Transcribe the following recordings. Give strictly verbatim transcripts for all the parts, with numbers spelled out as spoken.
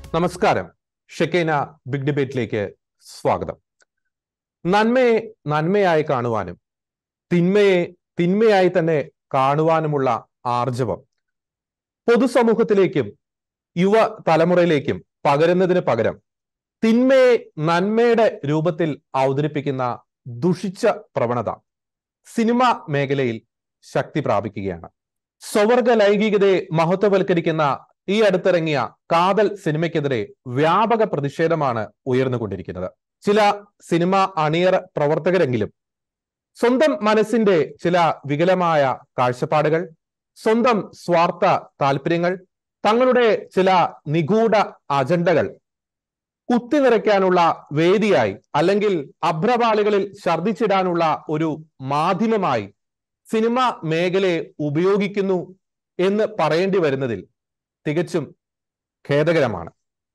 നമസ്കാരം. ഷെക്കൈന ബിഗ് ഡിബേറ്റിലേക്ക് സ്വാഗതം. നന്മയെ നന്മയായി കാണുവാനും തിന്മയെ തിന്മയായി തന്നെ കാണുവാനുമുള്ള ആർജവം പൊതുസമൂഹത്തിലേക്കും യുവ തലമുറയിലേക്കും പകരുന്നതിന് പകരം തിന്മയെ നന്മയുടെ രൂപത്തിൽ അവതരിപ്പിക്കുന്ന ദുഷിച്ച പ്രവണത സിനിമ മേഖലയിൽ ശക്തി പ്രാപിക്കുകയാണ്. സ്വവർഗ ലൈംഗികതയെ മഹത്വവൽക്കരിക്കുന്ന ഈ അടുത്തിറങ്ങിയ കാതൽ സിനിമയ്ക്കെതിരെ വ്യാപക പ്രതിഷേധമാണ് ഉയർന്നുകൊണ്ടിരിക്കുന്നത്. ചില സിനിമ അണിയറ പ്രവർത്തകരെങ്കിലും സ്വന്തം മനസ്സിന്റെ ചില വികലമായ കാഴ്ചപ്പാടുകൾ, സ്വന്തം സ്വാർത്ഥ താല്പര്യങ്ങൾ, തങ്ങളുടെ ചില നിഗൂഢ അജണ്ടകൾ കുത്തിനിറയ്ക്കാനുള്ള വേദിയായി അല്ലെങ്കിൽ അഭ്രപാളികളിൽ ഛർദ്ദിച്ചിടാനുള്ള ഒരു മാധ്യമമായി സിനിമ മേഖലയെ ഉപയോഗിക്കുന്നു എന്ന് പറയേണ്ടി വരുന്നതിൽ തികച്ചും ഖേദകരമാണ്.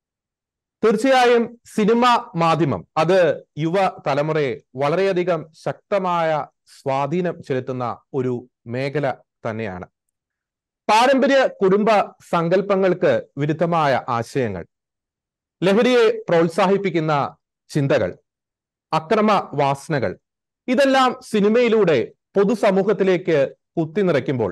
തീർച്ചയായും സിനിമ മാധ്യമം അത് യുവ തലമുറയെ വളരെയധികം ശക്തമായ സ്വാധീനം ചെലുത്തുന്ന ഒരു മേഖല തന്നെയാണ്. പാരമ്പര്യ കുടുംബ സങ്കല്പങ്ങൾക്ക് വിരുദ്ധമായ ആശയങ്ങൾ, ലഹരിയെ പ്രോത്സാഹിപ്പിക്കുന്ന ചിന്തകൾ, അക്രമ വാസനകൾ ഇതെല്ലാം സിനിമയിലൂടെ പൊതുസമൂഹത്തിലേക്ക് കുത്തിനിറയ്ക്കുമ്പോൾ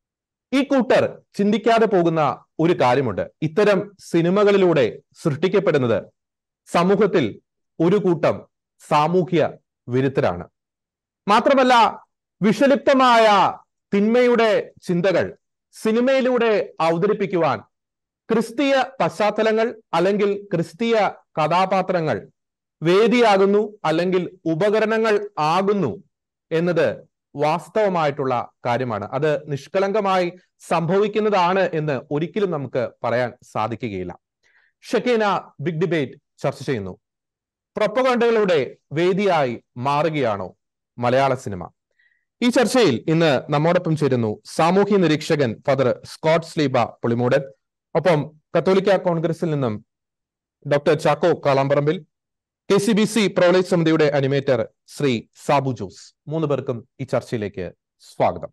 ഈ കൂട്ടർ ചിന്തിക്കാതെ പോകുന്ന ഒരു കാര്യമുണ്ട്. ഇത്തരം സിനിമകളിലൂടെ സൃഷ്ടിക്കപ്പെടുന്നത് സമൂഹത്തിൽ ഒരു കൂട്ടം സാമൂഹ്യ വിരുദ്ധരാണ്. മാത്രമല്ല, വിഷലിപ്തമായ തിന്മയുടെ ചിന്തകൾ സിനിമയിലൂടെ അവതരിപ്പിക്കുവാൻ ക്രിസ്തീയ പശ്ചാത്തലങ്ങൾ അല്ലെങ്കിൽ ക്രിസ്തീയ കഥാപാത്രങ്ങൾ വേദിയാകുന്നു അല്ലെങ്കിൽ ഉപകരണങ്ങൾ ആകുന്നു എന്നത് വാസ്തവമായിട്ടുള്ള കാര്യമാണ്. അത് നിഷ്കളങ്കമായി സംഭവിക്കുന്നതാണ് എന്ന് ഒരിക്കലും നമുക്ക് പറയാൻ സാധിക്കുകയില്ല. ഷെക്കൈന ബിഗ് ഡിബേറ്റ് ചർച്ച ചെയ്യുന്നു, പ്രൊപ്പഗണ്ടകളുടെ വേദിയായി മാറുകയാണോ മലയാള സിനിമ? ഈ ചർച്ചയിൽ ഇന്ന് നമ്മോടൊപ്പം ചേരുന്നു സാമൂഹ്യ നിരീക്ഷകൻ ഫാദർ സ്കോട്ട് സ്ലീബ പുളിമൂടൻ, ഒപ്പം കത്തോലിക്ക കോൺഗ്രസിൽ നിന്നും doctor Chacko Kalamparambil, K C B C പ്രോളേജ് സമിതിയുടെ അനിമേറ്റർ ശ്രീ സാബു ജോസ്. മൂന്ന് പേർക്കും ഈ ചർച്ചയിലേക്ക് സ്വാഗതം.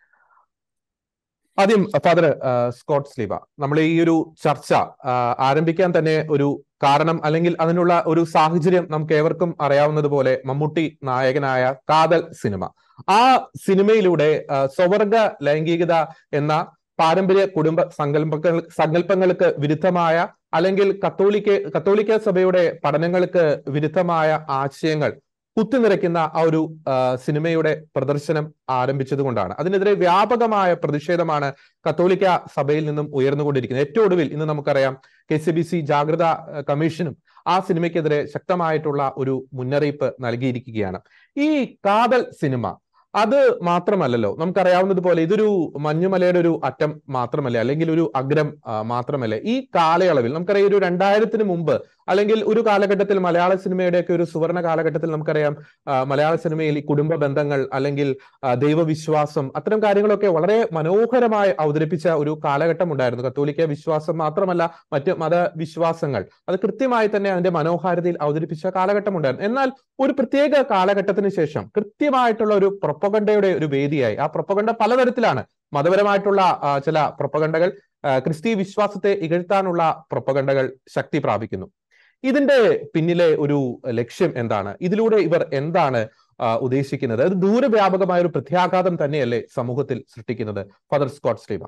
ആദ്യം ഫാദർ സ്കോട്ട് സ്ലീബ, നമ്മൾ ഈ ഒരു ചർച്ച ആരംഭിക്കാൻ തന്നെ ഒരു കാരണം അല്ലെങ്കിൽ അതിനുള്ള ഒരു സാഹചര്യം നമുക്ക് ഏവർക്കും അറിയാവുന്നതുപോലെ മമ്മൂട്ടി നായകനായ കാതൽ സിനിമ, ആ സിനിമയിലൂടെ സ്വവർഗ ലൈംഗികത എന്ന പാരമ്പര്യ കുടുംബ സങ്കല്പങ്ങൾ സങ്കല്പങ്ങൾക്ക് വിരുദ്ധമായ അല്ലെങ്കിൽ കത്തോലിക്ക കത്തോലിക്ക സഭയുടെ പഠനങ്ങൾക്ക് വിരുദ്ധമായ ആശയങ്ങൾ കുത്തിനിറയ്ക്കുന്ന ആ ഒരു സിനിമയുടെ പ്രദർശനം ആരംഭിച്ചത് കൊണ്ടാണ്. അതിനെതിരെ വ്യാപകമായ പ്രതിഷേധമാണ് കത്തോലിക്ക സഭയിൽ നിന്നും ഉയർന്നുകൊണ്ടിരിക്കുന്നത്. ഏറ്റവും ഒടുവിൽ ഇന്ന് നമുക്കറിയാം കെ സി ബി സി ജാഗ്രത കമ്മീഷനും ആ സിനിമയ്ക്കെതിരെ ശക്തമായിട്ടുള്ള ഒരു മുന്നറിയിപ്പ് നൽകിയിരിക്കുകയാണ്. ഈ കാതൽ സിനിമ അത് മാത്രമല്ലല്ലോ, നമുക്കറിയാവുന്നതുപോലെ ഇതൊരു മഞ്ഞുമലയുടെ ഒരു അറ്റം മാത്രമല്ല, അല്ലെങ്കിൽ ഒരു അഗ്രം മാത്രമല്ല. ഈ കാലയളവിൽ നമുക്കറിയാം ഒരു രണ്ടായിരത്തിന് മുമ്പ് അല്ലെങ്കിൽ ഒരു കാലഘട്ടത്തിൽ മലയാള സിനിമയുടെയൊക്കെ ഒരു സുവർണ കാലഘട്ടത്തിൽ നമുക്കറിയാം മലയാള സിനിമയിൽ ഈ കുടുംബ ബന്ധങ്ങൾ അല്ലെങ്കിൽ ദൈവവിശ്വാസം അത്തരം കാര്യങ്ങളൊക്കെ വളരെ മനോഹരമായി അവതരിപ്പിച്ച ഒരു കാലഘട്ടം ഉണ്ടായിരുന്നു. കത്തോലിക്ക വിശ്വാസം മാത്രമല്ല മറ്റ് മതവിശ്വാസങ്ങൾ അത് കൃത്യമായി തന്നെ അതിന്റെ മനോഹാരിതയിൽ അവതരിപ്പിച്ച കാലഘട്ടം ഉണ്ടായിരുന്നു. എന്നാൽ ഒരു പ്രത്യേക കാലഘട്ടത്തിന് ശേഷം കൃത്യമായിട്ടുള്ള ഒരു പ്രൊപ്പഗണ്ടയുടെ ഒരു വേദിയായി, ആ പ്രൊപ്പഗണ്ട പലതരത്തിലാണ്. മതപരമായിട്ടുള്ള ചില പ്രൊപ്പഗണ്ടകൾ, ക്രിസ്തീയ വിശ്വാസത്തെ ഇകഴ്ത്താനുള്ള പ്രൊപ്പഗണ്ടകൾ ശക്തി പ്രാപിക്കുന്നു. ഇതിന്റെ പിന്നിലെ ഒരു ലക്ഷ്യം എന്താണ്? ഇതിലൂടെ ഇവർ എന്താണ് ഉദ്ദേശിക്കുന്നത്? അത് ദൂരവ്യാപകമായ ഒരു പ്രത്യാഘാതം തന്നെയല്ലേ സമൂഹത്തിൽ സൃഷ്ടിക്കുന്നത്? ഫാദർ സ്കോട്ട് സ്ലീബ.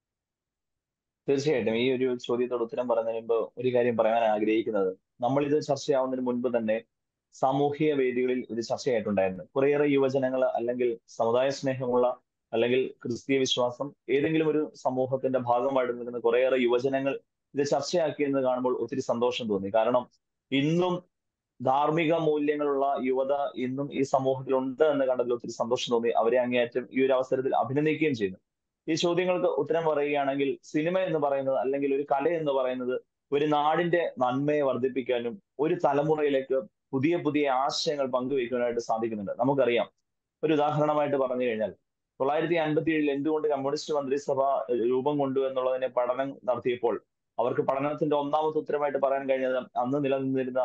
തീർച്ചയായിട്ടും ഈ ഒരു ചോദ്യത്തോട് ഉത്തരം പറയുന്നതിന് മുമ്പ് ഒരു കാര്യം പറയാൻ ആഗ്രഹിക്കുന്നത്, നമ്മൾ ഇത് ചർച്ചയാവുന്നതിന് മുൻപ് തന്നെ സാമൂഹിക വേദികളിൽ ഇത് ചർച്ചയായിട്ടുണ്ടായിരുന്നു. കുറേയേറെ യുവജനങ്ങൾ അല്ലെങ്കിൽ സമുദായ സ്നേഹമുള്ള അല്ലെങ്കിൽ ക്രിസ്തീയ വിശ്വാസം ഏതെങ്കിലും ഒരു സമൂഹത്തിന്റെ ഭാഗമായിട്ട് നിൽക്കുന്ന കുറേയേറെ യുവജനങ്ങൾ ഇത് ചർച്ചയാക്കിയെന്ന് കാണുമ്പോൾ ഒത്തിരി സന്തോഷം തോന്നി. കാരണം ഇന്നും ധാർമ്മിക മൂല്യങ്ങളുള്ള യുവത ഇന്നും ഈ സമൂഹത്തിൽ ഉണ്ട് എന്ന് കണ്ടതിൽ ഒത്തിരി സന്തോഷം തോന്നി. അവരെ അങ്ങേയറ്റം ഈ ഒരു അവസരത്തിൽ അഭിനന്ദിക്കുകയും ചെയ്യുന്നു. ഈ ചോദ്യങ്ങൾക്ക് ഉത്തരം പറയുകയാണെങ്കിൽ, സിനിമ എന്ന് പറയുന്നത് അല്ലെങ്കിൽ ഒരു കല എന്ന് പറയുന്നത് ഒരു നാടിന്റെ നന്മയെ വർദ്ധിപ്പിക്കാനും ഒരു തലമുറയിലേക്ക് പുതിയ പുതിയ ആശയങ്ങൾ പങ്കുവയ്ക്കാനായിട്ട് സാധിക്കുന്നുണ്ട്. നമുക്കറിയാം, ഒരു ഉദാഹരണമായിട്ട് പറഞ്ഞു കഴിഞ്ഞാൽ തൊള്ളായിരത്തി അൻപത്തി ഏഴിൽ എന്തുകൊണ്ട് കമ്മ്യൂണിസ്റ്റ് മന്ത്രിസഭ രൂപം കൊണ്ടു എന്നുള്ളതിനെ പഠനം നടത്തിയപ്പോൾ അവർക്ക് പഠനത്തിന്റെ ഒന്നാമത്തെ ഉത്തരമായിട്ട് പറയാൻ കഴിഞ്ഞത് അന്ന് നിലനിന്നിരുന്ന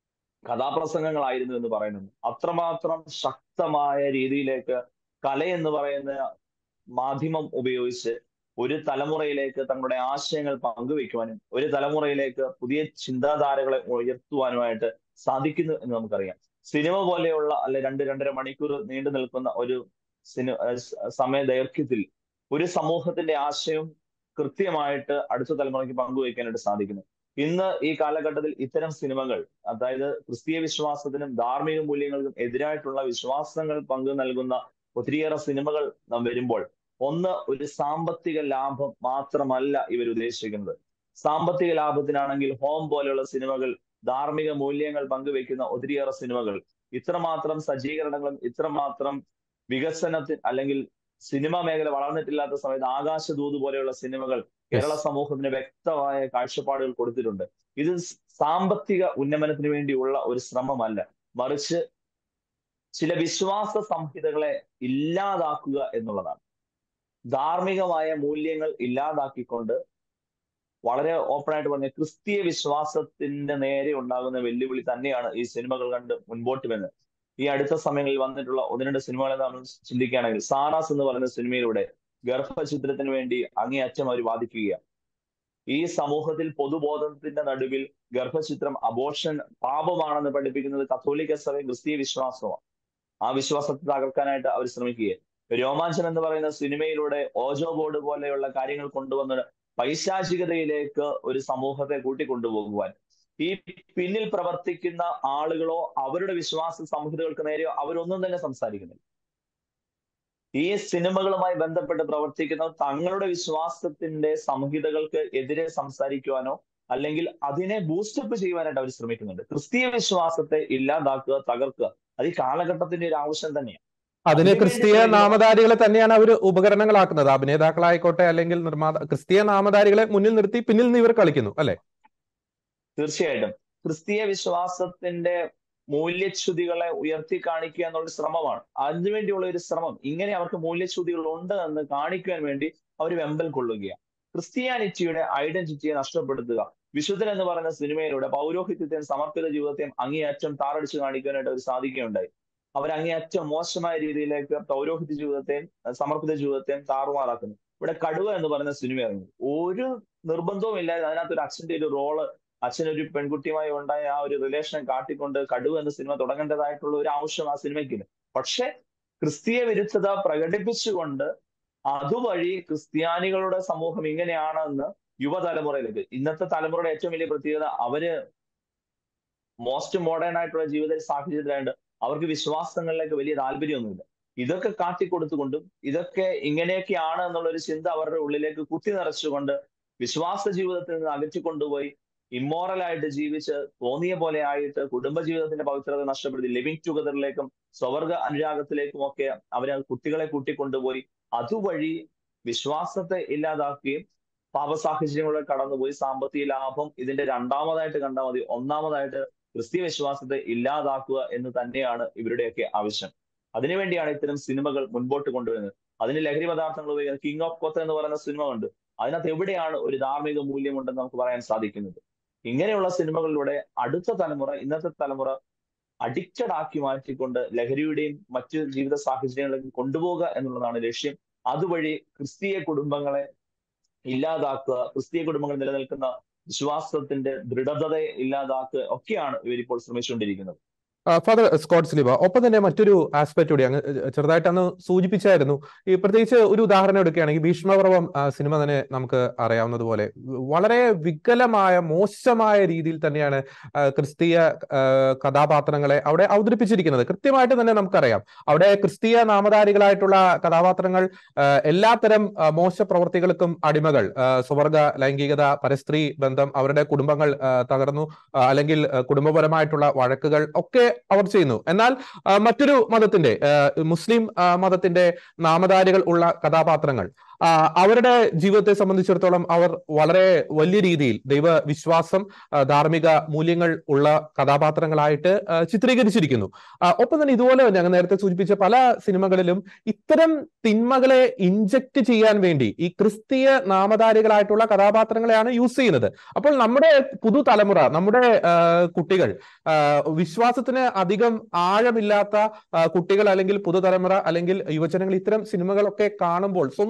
കഥാപ്രസംഗങ്ങളായിരുന്നു എന്ന് പറയുന്നത്. അത്രമാത്രം ശക്തമായ രീതിയിലേക്ക് കല എന്ന് പറയുന്ന മാധ്യമം ഉപയോഗിച്ച് ഒരു തലമുറയിലേക്ക് തങ്ങളുടെ ആശയങ്ങൾ പങ്കുവെക്കുവാനും ഒരു തലമുറയിലേക്ക് പുതിയ ചിന്താധാരകളെ ഉയർത്തുവാനുമായിട്ട് സാധിക്കുന്നു എന്ന് നമുക്കറിയാം. സിനിമ പോലെയുള്ള അല്ലെ രണ്ട് രണ്ടര മണിക്കൂർ നീണ്ടു നിൽക്കുന്ന ഒരു സിനിമ സമയ ദൈർഘ്യത്തിൽ ഒരു സമൂഹത്തിന്റെ ആശയം കൃത്യമായിട്ട് അടുത്ത തലമുറയ്ക്ക് പങ്കുവയ്ക്കാനായിട്ട് സാധിക്കുന്നു. ഇന്ന് ഈ കാലഘട്ടത്തിൽ ഇത്തരം സിനിമകൾ, അതായത് ക്രിസ്തീയ വിശ്വാസത്തിനും ധാർമ്മിക മൂല്യങ്ങൾക്കും എതിരായിട്ടുള്ള വിശ്വാസങ്ങൾ പങ്കു നൽകുന്ന ഒത്തിരിയേറെ സിനിമകൾ നാം വരുമ്പോൾ, ഒന്ന് ഒരു സാമ്പത്തിക ലാഭം മാത്രമല്ല ഇവർ ഉദ്ദേശിക്കുന്നത്. സാമ്പത്തിക ലാഭത്തിനാണെങ്കിൽ ഹോം പോലെയുള്ള സിനിമകൾ, ധാർമ്മിക മൂല്യങ്ങൾ പങ്കുവെക്കുന്ന ഒത്തിരിയേറെ സിനിമകൾ, ഇത്രമാത്രം സജ്ജീകരണങ്ങളും ഇത്രമാത്രം വികസനത്തിൽ അല്ലെങ്കിൽ സിനിമാ മേഖല വളർന്നിട്ടില്ലാത്ത സമയത്ത് ആകാശദൂത് പോലെയുള്ള സിനിമകൾ കേരള സമൂഹത്തിന് വ്യക്തമായ കാഴ്ചപ്പാടുകൾ കൊടുത്തിട്ടുണ്ട്. ഇത് സാമ്പത്തിക ഉന്നമനത്തിന് വേണ്ടിയുള്ള ഒരു ശ്രമമല്ല, മറിച്ച് ചില വിശ്വാസ സംഹിതകളെ ഇല്ലാതാക്കുക എന്നുള്ളതാണ്. ധാർമ്മികമായ മൂല്യങ്ങൾ ഇല്ലാതാക്കിക്കൊണ്ട് വളരെ ഓപ്പൺ ആയിട്ട് പറഞ്ഞ ക്രിസ്തീയ വിശ്വാസത്തിന്റെ നേരെ ഉണ്ടാകുന്ന വെല്ലുവിളി തന്നെയാണ് ഈ സിനിമകൾ കണ്ട് മുൻപോട്ട് വരുന്നത്. ഈ അടുത്ത സമയങ്ങളിൽ വന്നിട്ടുള്ള ഒന്ന് രണ്ട് സിനിമകളെ നമ്മൾ ചിന്തിക്കുകയാണെങ്കിൽ, സാറാസ് എന്ന് പറയുന്ന സിനിമയിലൂടെ ഗർഭചിത്രത്തിന് വേണ്ടി അങ്ങേയറ്റം അവർ വാദിക്കുകയാണ്. ഈ സമൂഹത്തിൽ പൊതുബോധത്തിന്റെ നടുവിൽ ഗർഭചിത്രം, അബോർഷൻ പാപമാണെന്ന് പഠിപ്പിക്കുന്നത് കത്തോലിക്ക സഭയും ക്രിസ്തീയ വിശ്വാസമാണ്. ആ വിശ്വാസത്തെ തകർക്കാനായിട്ട് അവർ ശ്രമിക്കുകയാണ്. രോമാഞ്ചം എന്ന് പറയുന്ന സിനിമയിലൂടെ ഓജോ ബോർഡ് പോലെയുള്ള കാര്യങ്ങൾ കൊണ്ടുവന്ന് പൈശാചികതയിലേക്ക് ഒരു സമൂഹത്തെ കൂട്ടിക്കൊണ്ടുപോകുവാൻ ഈ പിന്നിൽ പ്രവർത്തിക്കുന്ന ആളുകളോ അവരുടെ വിശ്വാസ സംഹിതകൾക്ക് നേരെയോ അവരൊന്നും തന്നെ സംസാരിക്കുന്നില്ല. ഈ സിനിമകളുമായി ബന്ധപ്പെട്ട് പ്രവർത്തിക്കുന്ന തങ്ങളുടെ വിശ്വാസത്തിന്റെ സംഹിതകൾക്ക് എതിരെ സംസാരിക്കുവാനോ അല്ലെങ്കിൽ അതിനെ ബൂസ്റ്റപ്പ് ചെയ്യുവാനായിട്ട് അവർ ശ്രമിക്കുന്നുണ്ട്. ക്രിസ്തീയ വിശ്വാസത്തെ ഇല്ലാതാക്കുക, തകർക്കുക, അത് ഈ കാലഘട്ടത്തിന്റെ ഒരു ആവശ്യം തന്നെയാണ്. അതിന് ക്രിസ്തീയ നാമധാരികളെ തന്നെയാണ് അവർ ഉപകരണങ്ങളാക്കുന്നത്. അഭിനേതാക്കളായിക്കോട്ടെ അല്ലെങ്കിൽ നിർമ്മാത ക്രിസ്തീയ നാമധാരികളെ മുന്നിൽ നിർത്തി പിന്നിൽ നിന്ന് ഇവർ കളിക്കുന്നു അല്ലെ? തീർച്ചയായിട്ടും ക്രിസ്തീയ വിശ്വാസത്തിന്റെ മൂല്യച്യുതികളെ ഉയർത്തി കാണിക്കുക എന്നുള്ള ശ്രമമാണ്. അതിനുവേണ്ടിയുള്ള ഒരു ശ്രമം, ഇങ്ങനെ അവർക്ക് മൂല്യച്യുതികൾ ഉണ്ട് എന്ന് കാണിക്കാൻ വേണ്ടി അവർ വെമ്പൽ കൊള്ളുകയാണ്. ക്രിസ്ത്യാനിറ്റിയുടെ ഐഡന്റിറ്റിയെ നഷ്ടപ്പെടുത്തുക. വിശുദ്ധൻ എന്ന് പറയുന്ന സിനിമയിലൂടെ പൗരോഹിത്യത്തെയും സമർപ്പിത ജീവിതത്തെയും അങ്ങേയറ്റം താറടിച്ചു കാണിക്കാനായിട്ട് അവർ സാധിക്കുകയുണ്ടായി. അവർ അങ്ങേയറ്റം മോശമായ രീതിയിലേക്ക് പൗരോഹിത്യ ജീവിതത്തെയും സമർപ്പിത ജീവിതത്തെയും താറുമാറാക്കുന്നു. ഇവിടെ കടുവ എന്ന് പറയുന്ന സിനിമ ഇറങ്ങി, ഒരു നിർബന്ധവും ഇല്ലാതെ അതിനകത്ത് ഒരു അച്ഛന്റെ ഒരു റോള്, അച്ഛനൊരു പെൺകുട്ടിയുമായി ഉണ്ടായ ആ ഒരു റിലേഷൻ കാട്ടിക്കൊണ്ട് കടുവ എന്ന സിനിമ തുടങ്ങേണ്ടതായിട്ടുള്ള ഒരു ആവശ്യം ആ സിനിമയ്ക്കില്ല. പക്ഷെ ക്രിസ്തീയ വിരുദ്ധത പ്രകടിപ്പിച്ചുകൊണ്ട് അതുവഴി ക്രിസ്ത്യാനികളുടെ സമൂഹം ഇങ്ങനെയാണെന്ന് യുവതലമുറയിലേക്ക്, ഇന്നത്തെ തലമുറയുടെ ഏറ്റവും വലിയ പ്രത്യേകത അവര് മോസ്റ്റ് മോഡേൺ ആയിട്ടുള്ള ജീവിത സാഹചര്യത്തിലായിട്ട് അവർക്ക് വിശ്വാസങ്ങളിലേക്ക് വലിയ താല്പര്യമൊന്നുമില്ല. ഇതൊക്കെ കാട്ടിക്കൊടുത്തുകൊണ്ടും ഇതൊക്കെ ഇങ്ങനെയൊക്കെയാണ് എന്നുള്ള ഒരു ചിന്ത അവരുടെ ഉള്ളിലേക്ക് കുത്തി നിറച്ചുകൊണ്ട് വിശ്വാസ ജീവിതത്തിൽ നിന്ന് അകറ്റിക്കൊണ്ടുപോയി ഇമ്മോറലായിട്ട് ജീവിച്ച് തോന്നിയ പോലെ ആയിട്ട് കുടുംബജീവിതത്തിന്റെ പവിത്രത നഷ്ടപ്പെടുത്തി ലിവിങ് ടുഗദറിലേക്കും സ്വവർഗ അനുരാഗത്തിലേക്കും ഒക്കെ അവരെ കുട്ടികളെ കൂട്ടിക്കൊണ്ടുപോയി അതുവഴി വിശ്വാസത്തെ ഇല്ലാതാക്കുകയും പാപസാഹചര്യങ്ങളിലൂടെ കടന്നുപോയി സാമ്പത്തിക ലാഭം ഇതിന്റെ രണ്ടാമതായിട്ട് കണ്ടാൽ മതി. ഒന്നാമതായിട്ട് ക്രിസ്തീയ വിശ്വാസത്തെ ഇല്ലാതാക്കുക എന്ന് തന്നെയാണ് ഇവരുടെയൊക്കെ ആവശ്യം. അതിനുവേണ്ടിയാണ് ഇത്തരം സിനിമകൾ മുൻപോട്ട് കൊണ്ടുവരുന്നത്. അതിന് ലഹരി പദാർത്ഥങ്ങൾ ഉപയോഗിക്കുന്നത്. കിങ് ഓഫ് കൊത്ത എന്ന് പറയുന്ന സിനിമ ഉണ്ട്. അതിനകത്ത് എവിടെയാണ് ഒരു ധാർമ്മിക മൂല്യമുണ്ടെന്ന് നമുക്ക് പറയാൻ സാധിക്കുന്നത്? ഇങ്ങനെയുള്ള സിനിമകളിലൂടെ അടുത്ത തലമുറ, ഇന്നത്തെ തലമുറ അഡിക്റ്റഡ് ആക്കി മാറ്റിക്കൊണ്ട് ലഹരിയുടെയും മറ്റു ജീവിത സാഹചര്യങ്ങളിലേക്ക് കൊണ്ടുപോകുക എന്നുള്ളതാണ് ലക്ഷ്യം. അതുവഴി ക്രിസ്തീയ കുടുംബങ്ങളെ ഇല്ലാതാക്കുക, ക്രിസ്തീയ കുടുംബങ്ങൾ നിലനിൽക്കുന്ന വിശ്വാസത്തിന്റെ ദൃഢതയെ ഇല്ലാതാക്കുക ഒക്കെയാണ് ഇവരിപ്പോൾ ശ്രമിച്ചുകൊണ്ടിരിക്കുന്നത്. ഫാദർ സ്കോട്ട് സ്ലീബ, ഒപ്പം തന്നെ മറ്റൊരു ആസ്പെക്ട് കൂടി അങ്ങ് ചെറുതായിട്ട് അന്ന് സൂചിപ്പിച്ചായിരുന്നു. ഈ പ്രത്യേകിച്ച് ഒരു ഉദാഹരണം എടുക്കുകയാണെങ്കിൽ ഭീഷ്മപർവം സിനിമ തന്നെ നമുക്ക് അറിയാവുന്നതുപോലെ വളരെ വികലമായ മോശമായ രീതിയിൽ തന്നെയാണ് ക്രിസ്തീയ കഥാപാത്രങ്ങളെ അവിടെ അവതരിപ്പിച്ചിരിക്കുന്നത്. കൃത്യമായിട്ട് തന്നെ നമുക്കറിയാം അവിടെ ക്രിസ്തീയ നാമധാരികളായിട്ടുള്ള കഥാപാത്രങ്ങൾ എല്ലാത്തരം മോശ പ്രവൃത്തികൾക്കും അടിമകൾ, സ്വവർഗ ലൈംഗികത, പരസ്ത്രീ ബന്ധം, അവരുടെ കുടുംബങ്ങൾ തകർന്നു അല്ലെങ്കിൽ കുടുംബപരമായിട്ടുള്ള വഴക്കുകൾ ഒക്കെ അവർ ചെയ്യുന്നു. എന്നാൽ മറ്റൊരു മതത്തിന്റെ, മുസ്ലിം മതത്തിന്റെ നാമധാരികൾ ഉള്ള കഥാപാത്രങ്ങൾ അവരുടെ ജീവിതത്തെ സംബന്ധിച്ചിടത്തോളം അവർ വളരെ വലിയ രീതിയിൽ ദൈവവിശ്വാസം, ധാർമ്മിക മൂല്യങ്ങൾ ഉള്ള കഥാപാത്രങ്ങളായിട്ട് ചിത്രീകരിച്ചിരിക്കുന്നു. ഒപ്പം തന്നെ ഇതുപോലെ തന്നെ അങ്ങ് നേരത്തെ സൂചിപ്പിച്ച പല സിനിമകളിലും ഇത്തരം തിന്മകളെ ഇൻജക്ട് ചെയ്യാൻ വേണ്ടി ഈ ക്രിസ്തീയ നാമധാരികളായിട്ടുള്ള കഥാപാത്രങ്ങളെയാണ് യൂസ് ചെയ്യുന്നത്. അപ്പോൾ നമ്മുടെ പുതുതലമുറ, നമ്മുടെ കുട്ടികൾ, വിശ്വാസത്തിന് അധികം ആഴമില്ലാത്ത കുട്ടികൾ അല്ലെങ്കിൽ പുതുതലമുറ അല്ലെങ്കിൽ യുവജനങ്ങൾ ഇത്തരം സിനിമകളൊക്കെ കാണുമ്പോൾ സ്വന്തം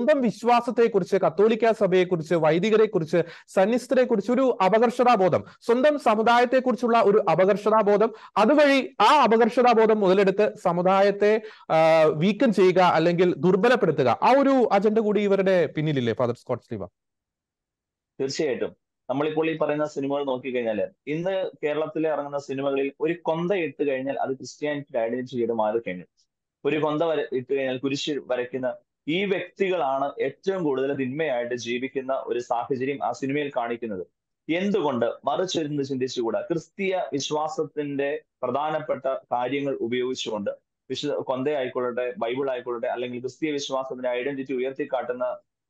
വിശ്വാസത്തെക്കുറിച്ച്, കത്തോലിക്ക സഭയെക്കുറിച്ച്, വൈദികരെ കുറിച്ച്, സന്യസ്തരെ കുറിച്ച് ഒരു അപകർഷതാബോധം, സ്വന്തം സമുദായത്തെക്കുറിച്ചുള്ള ഒരു അപകർഷതാബോധം, അതുവഴി ആ അപകർഷതാബോധം മുതലെടുത്ത് സമുദായത്തെ വീക്കൻ ചെയ്യുക അല്ലെങ്കിൽ ദുർബലപ്പെടുത്തുക, ആ ഒരു അജണ്ട കൂടി ഇവരുടെ പിന്നിലില്ലേ ഫാദർ സ്കോട്ട് സ്ലീവ? തീർച്ചയായിട്ടും. നമ്മളിപ്പോൾ ഈ പറയുന്ന സിനിമകൾ നോക്കിക്കഴിഞ്ഞാൽ ഇന്ന് കേരളത്തിൽ ഇറങ്ങുന്ന സിനിമകളിൽ ഒരു കൊന്ത ഇട്ട് കഴിഞ്ഞാൽ അത് ക്രിസ്ത്യാനിറ്റി ഐഡന്റിറ്റിയുടെ മാറിക്കഴിഞ്ഞു. ഒരു കൊന്ത വര ഇട്ട് കഴിഞ്ഞാൽ കുരിശ് വരയ്ക്കുന്ന ഈ വ്യക്തികളാണ് ഏറ്റവും കൂടുതൽ തിന്മയായിട്ട് ജീവിക്കുന്ന ഒരു സാഹചര്യം ആ സിനിമയിൽ കാണിക്കുന്നത്. എന്തുകൊണ്ട് മറിച്ചൊരുന്ന് ചിന്തിച്ചുകൂടാ? ക്രിസ്തീയ വിശ്വാസത്തിന്റെ പ്രധാനപ്പെട്ട കാര്യങ്ങൾ ഉപയോഗിച്ചുകൊണ്ട്, വിശുദ്ധ കൊന്ത ആയിക്കൊള്ളട്ടെ, ബൈബിൾ ആയിക്കൊള്ളട്ടെ, അല്ലെങ്കിൽ ക്രിസ്തീയ വിശ്വാസത്തിന്റെ ഐഡന്റിറ്റി ഉയർത്തിക്കാട്ടുന്ന